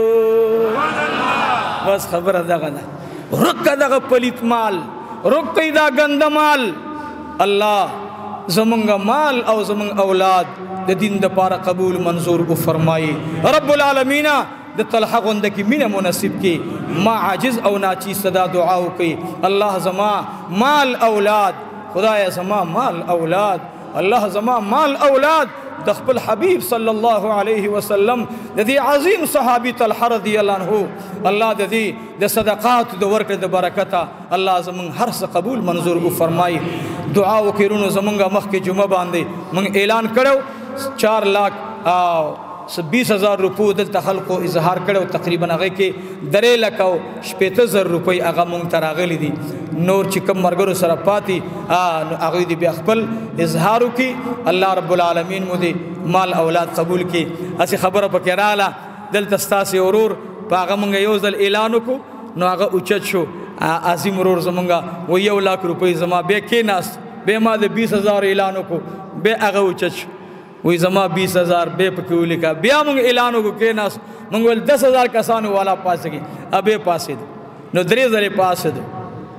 بس خبره دغه ده رکه دغه پلیت مال رکه دا ګنده مال. الله زمونږ مال او زمونږ اولاد د دین د پاره قبول منظور کو فرمائی. رب العالمین د طلحہ غنده کی مینه مناسب کی ما عاجز او ناچیز صدا دعا وکي. الله زما مال اولاد خدای زما مال اولاد الله زما مال اولاد د خپل حبیب صلی الله علیه وسلم د دې عظیم صحابي طلحہ رضی الله عنه الله د دې د صدقات د ورکړې د برکته الله زمون هر څه قبول منظور کو فرمائی. دعا وکړو زمونږه مخ کې جمعه باندې مونږ اعلان کړو چار لاکھ بیس ہزار روپو دلتا خلقو اظہار کرو تقریباً اگے کے درے لکاو شپیت ہزار روپی اگا مونگ تراغلی دی نور چکم مرگرو سرپاتی اگوی دی بی اخبل اظہارو کی. اللہ رب العالمین مودی مال اولاد قبول کی. اسی خبر پا کرالا دلتا ستاسی اورور پا اگا مونگا یوزل اعلانو کو نو اگا اچت شو عظیم اورور زمونگا و یو لاکھ روپی زما بے کے ناس بے ما دے بیس ہزار اعلانو کو بے اگا اچت شو وی زما بیس ہزار بے پکیولی کا بیا مونگ اعلانو کو کے ناس مونگوال دس ہزار کسانو والا پاسے گی ابے پاسے دو نو دری زرے پاسے دو.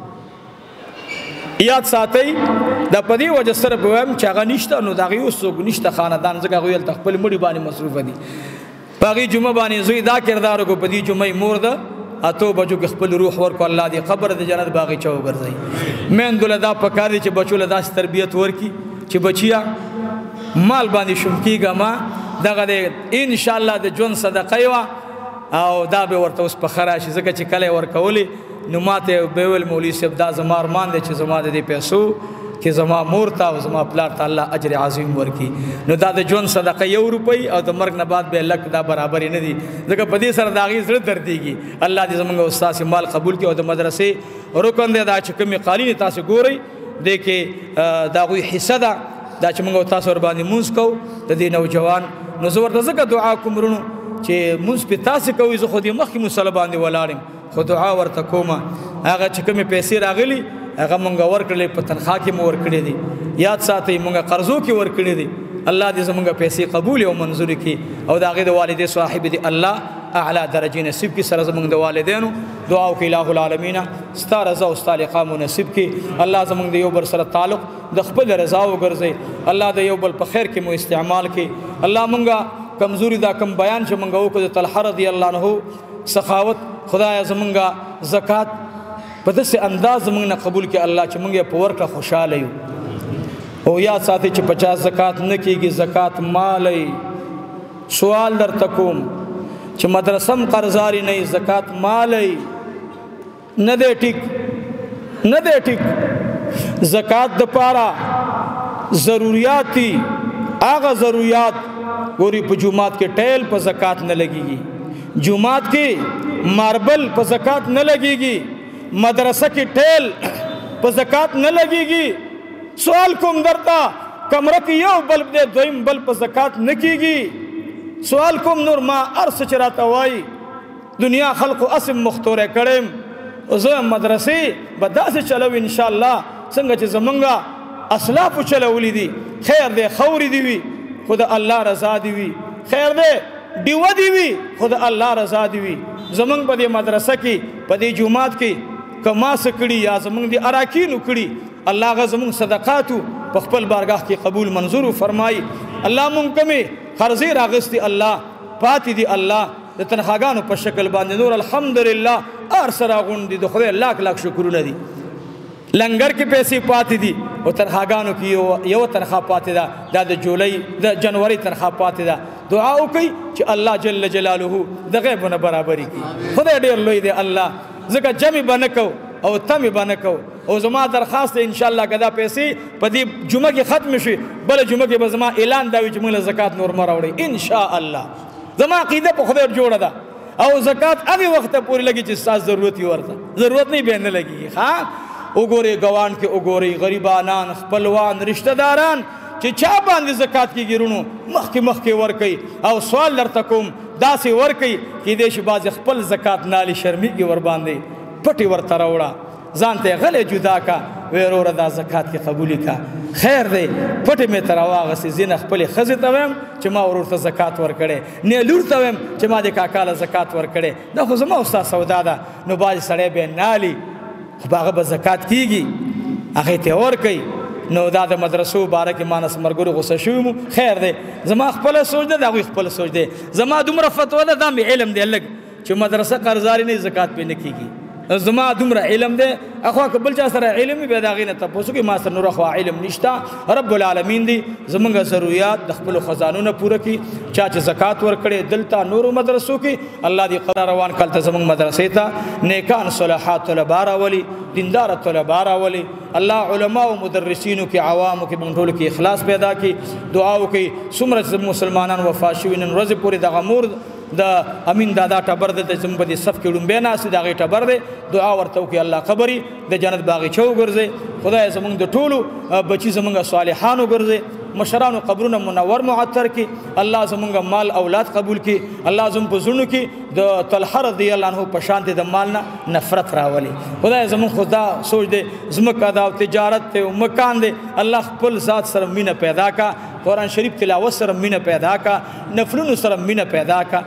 یاد ساتھی دا پدی وجہ سر بویم چاگا نشتا نو داغی اسو نشتا خاندان زکا غویل تخپل مڑی بانی مصروف دی پاگی جمعہ بانی زوی دا کردارو کو پدی جمعی مور دا اتو بچو کے خپل روح ورکو اللہ دی قبر دی جنت باغی چاو گرزائی. میں اندو لدا پکار دی چھ بچو لدا سی تربیت ورکی چھ بچیا مال باندې شمکی گا ما دغه دې انشاءالله د جون صدقه یوه او دا به ورته اوس په خره شي ځکه چې کله ورکولې نو ماته به ویل مولوي صاحب دا زما ارمان دی چې زما د دې پیسو کې زما مور ته او زما پلار ته الله اجر عظیم ورکړي. نو دا د جون صدقه یو روپۍ او د مرګ نه بعد به لک دا برابر نه دي ځکه په دې سره د هغې زړه دردېږي. الله دې زموږ استاد مال قبول کړي او د مدرسې رکن دی دا چې کومې قالینې تاسو ګورئ دې کې د هغوی حصه ده دا چې موږ تاسو ور باندې مونږ کوو د دې نوجوان نو زه ورته ځکه دعا کوم ورونو چې مونږ پې تاسې کوئ زه خو دې مخکې مصله باندې ولاړ یم خو دعا ورته کومه هغه چې کومې پیسې راغلي هغه مونږ ورکړلې په تنخوا کې مو ورکړې دي. یاد ساتئ مونږ قرضو کې ورکړې دي. الله دې زمونږ پیسې قبول او منظور کړي او د هغې د والدې صاحب دې الله اعلی درجې نصیب کړي. سره زمونږ د والدینو دعا وکړي الہ العالمین ستا رضا او ستا لقا مو نصیب کړي. الله زمونږ د یو بل سره تعلق د خپل رضا وګرځي. الله د یو بل په خیر کې مو استعمال کړي. الله مونږه کمزوري دا کم بیان چې مونږ وکړو د طلحه رضی الله عنه سخاوت خدای زمونږه زکات په داسې انداز زمونږ نه قبول کړي الله چې مونږ یې په ورکړه خوشحاله یو. او یاد ساتي چې پچاس زکات نه کېږي زکات مالی. سوال درته کوم چې مدرسم قرضاري نه زکات مالی نه دی ټیک نه دی ټیک. زکات د پاره ضروریات تھی آغا ضروریات گوری پا جماعت کے ٹیل پا زکاة نہ لگی گی جماعت کی ماربل پا زکاة نہ لگی گی مدرسہ کی ٹیل پا زکاة نہ لگی گی سوال کم درتا کمرہ کی یو بلب دے دویم بل پا زکاة نکی گی سوال کم نور ما عرص چراتا وائی دنیا خلق و اسم مختور کرم زم مدرسی بدا سے چلو انشاءاللہ سنگا چی زمانگا اسلاف چلولی دی خیر دے خوری دیوی خدا اللہ رضا دیوی خیر دے دیو دیوی خدا اللہ رضا دیوی زمانگ با دی مدرسہ کی با دی جماعت کی کما سکڑی یا زمانگ دی اراکینو کڑی اللہ غا زمانگ صدقاتو پخپل بارگاہ کی قبول منظور فرمائی اللہ منگ کمی خرزی راغستی اللہ پاتی دی اللہ د تنخواګانو په شکل باندې نور الحمدلله ار سره غونډي د خدای لاک لاک شکرونه دي لنګر کې پیسې پاتې دي او تنخواګانو کې یو یو تنخوا پاتې ده د جولای د جنوري تنخوا پاتې ده دعا وکړئ چې الله جل جلاله د غیبونه برابري کړي خدای ډېر لوی دی الله ځکه جمع به نه کوو او تمې به نه کوو او زما درخواست دی انشاءالله که دا پیسې په دې جمعه کې ختم شي بله جمعه کې به زما اعلان دا وي چې موږ له زکات نور مه راوړئ انشاءالله زما عقیده په خدای جوړه ده او زکات هغه وخت پورې لګي چې ستاسو ضرورت یې ورته ضرورت نه به نه لګي ها وګورئ ګوان کې وګورئ غریبانان خپلوان رشتہ داران چې چا باندې زکات کېږي رونو مخکې مخکې ورکوي او سوال درته کوم داسې ورکوي کیدای شي بعضې خپل زکات نالي شرمېږي ورباندې پټې ورته راوړه ځان ته یې غلی جدا کا وی وروره دا زکات کې قبولي کا خیر دی پټې مې ته راواغسې ځینې خپلې ښځې ته ویم چې ما ورور ته زکات ورکړی نه لور ته ویم چې ما د کاکا له زکات ورکړی دا خو زما ستا سودا ده نو بعضې سړی به یې نالي خو په هغه به زکات کېږي هغې ته یې ورکوي نو دا د مدرسو باره کې ما نه څه ملګرو غوسه شوي مو خیر دی زما خپله سوچ ده د هغوی خپله سوچ دی زما دومره فتوا ده دا مې علم دی لږ چې مدرسه قرضداري نه زکات پې نه کېږي زما دومره علم دی اخوا که بل چا سره علم وي بیا د هغې نه تپوس وکړي ما سره نور اخوا علم نشته رب العالمین دی زمونږ ضروریات د خپلو خزانونه پوره کړي چا چې زکات ورکړی دلته نورو مدرسو کې الله دې قرار روان کړ ته زمونږ مدرسې ته نیکان صلحات طلبا راولي دیندار طلبا راولي الله علماء و مدرسینو کې عوامو کې موږ ټولو کې اخلاص پیدا کړي دعا وکړي څومره چې مسلمانان وفات شوي نن ورځې پورې دغه مور د امین دادا ټبر دی زموږ په دې صف کې ړومبی ناست دی د هغې ټبر دی دعا ورته وکړي الله قبري د جنت باغچه وګرځي خدای زموږ د ټولو بچي زموږ صالحان وګرځي مشرانو قبرونه منور معطر کی الله زمونږ مال اولاد قبول کی الله زموږ په زړونو کې د طلحه رضی الله عنه په شان د مال نه نفرت راولي خدای زموږ خدا سوچ دی زمکه دا تجارت ته مکان دی الله خپل ذات سره مینه پیدا کا قرآن شریف تلاوت سره مینه پیدا کا نفلونو سره مینه پیدا کا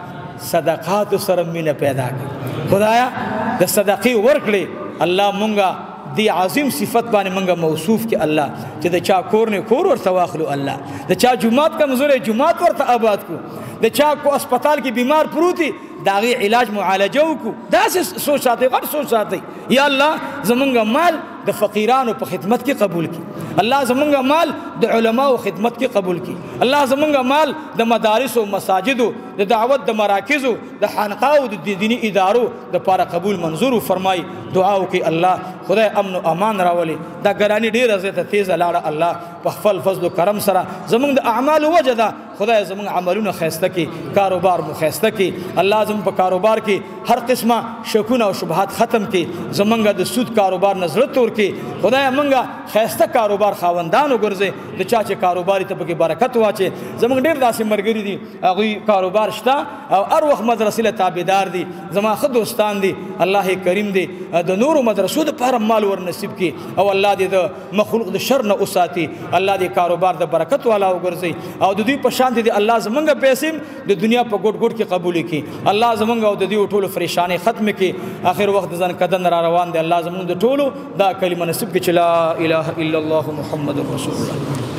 صدقات سره مینه پیدا کا خدایا د صدقې ورکړي الله مونږه دی عظیم صفت باندې منګه موصوف کې الله چې د چا کور نه کور ورته واخلو الله د چا جماعت کمزورې جماعت ورته آباد کو د چا کو اسپیټال کې بیمار پروتي داغي علاج معالجه وکړو داسې سوچ ساتي غټ سوچ ساتي یا الله زمونږ مال د فقیرانو په خدمت کې قبول کړي الله زمونږ مال د علماو خدمت کې قبول کړي الله زمونږ مال د مدارس او مساجد د دعوت د مراکز د خانقاو د دینی ادارو د پاره قبول منظور فرمای دعا وکړي الله خدای امن او امان راولي دا ګرانی ډیره زته تیز لاړه الله په خپل فضل او کرم سره زمونږ د اعمال وجدا خدای زمونږ عملونه خیسته کړي کاروبار مو خیسته کړي الله زموږ په کاروبار کې هر قسمه شکونه او شبهات ختم کړي زمونږ د سود کاروبار نه زړه تور کړي خدای مونږه خیسته کاروبار خاوندان وګرځي د چا چې کاروبار ته پکې برکت واچي زمونږ ډیر داسې مرګري دي هغوی کاروبار شته او هر وخت مدرسې له تابعدار دي زما ښه دوستان دي الله کریم دی د نورو مدرسو دپاره مال ور نصیب کړي او الله دې د مخلوق د شر نه وساتي الله دې کاروبار د برکت والا وګرځي او د دوی په شان دي الله زمونږ پیسې د دنیا په ګوټ ګوټ کې قبول کړي الله زمونږ او د دې ټولو پریشانۍ ختم کړي آخر وخت ځان کدن را روان دی الله زمونږ د ټولو دا کلمه نصیب کړي چې لا اله الا الله محمد رسول الله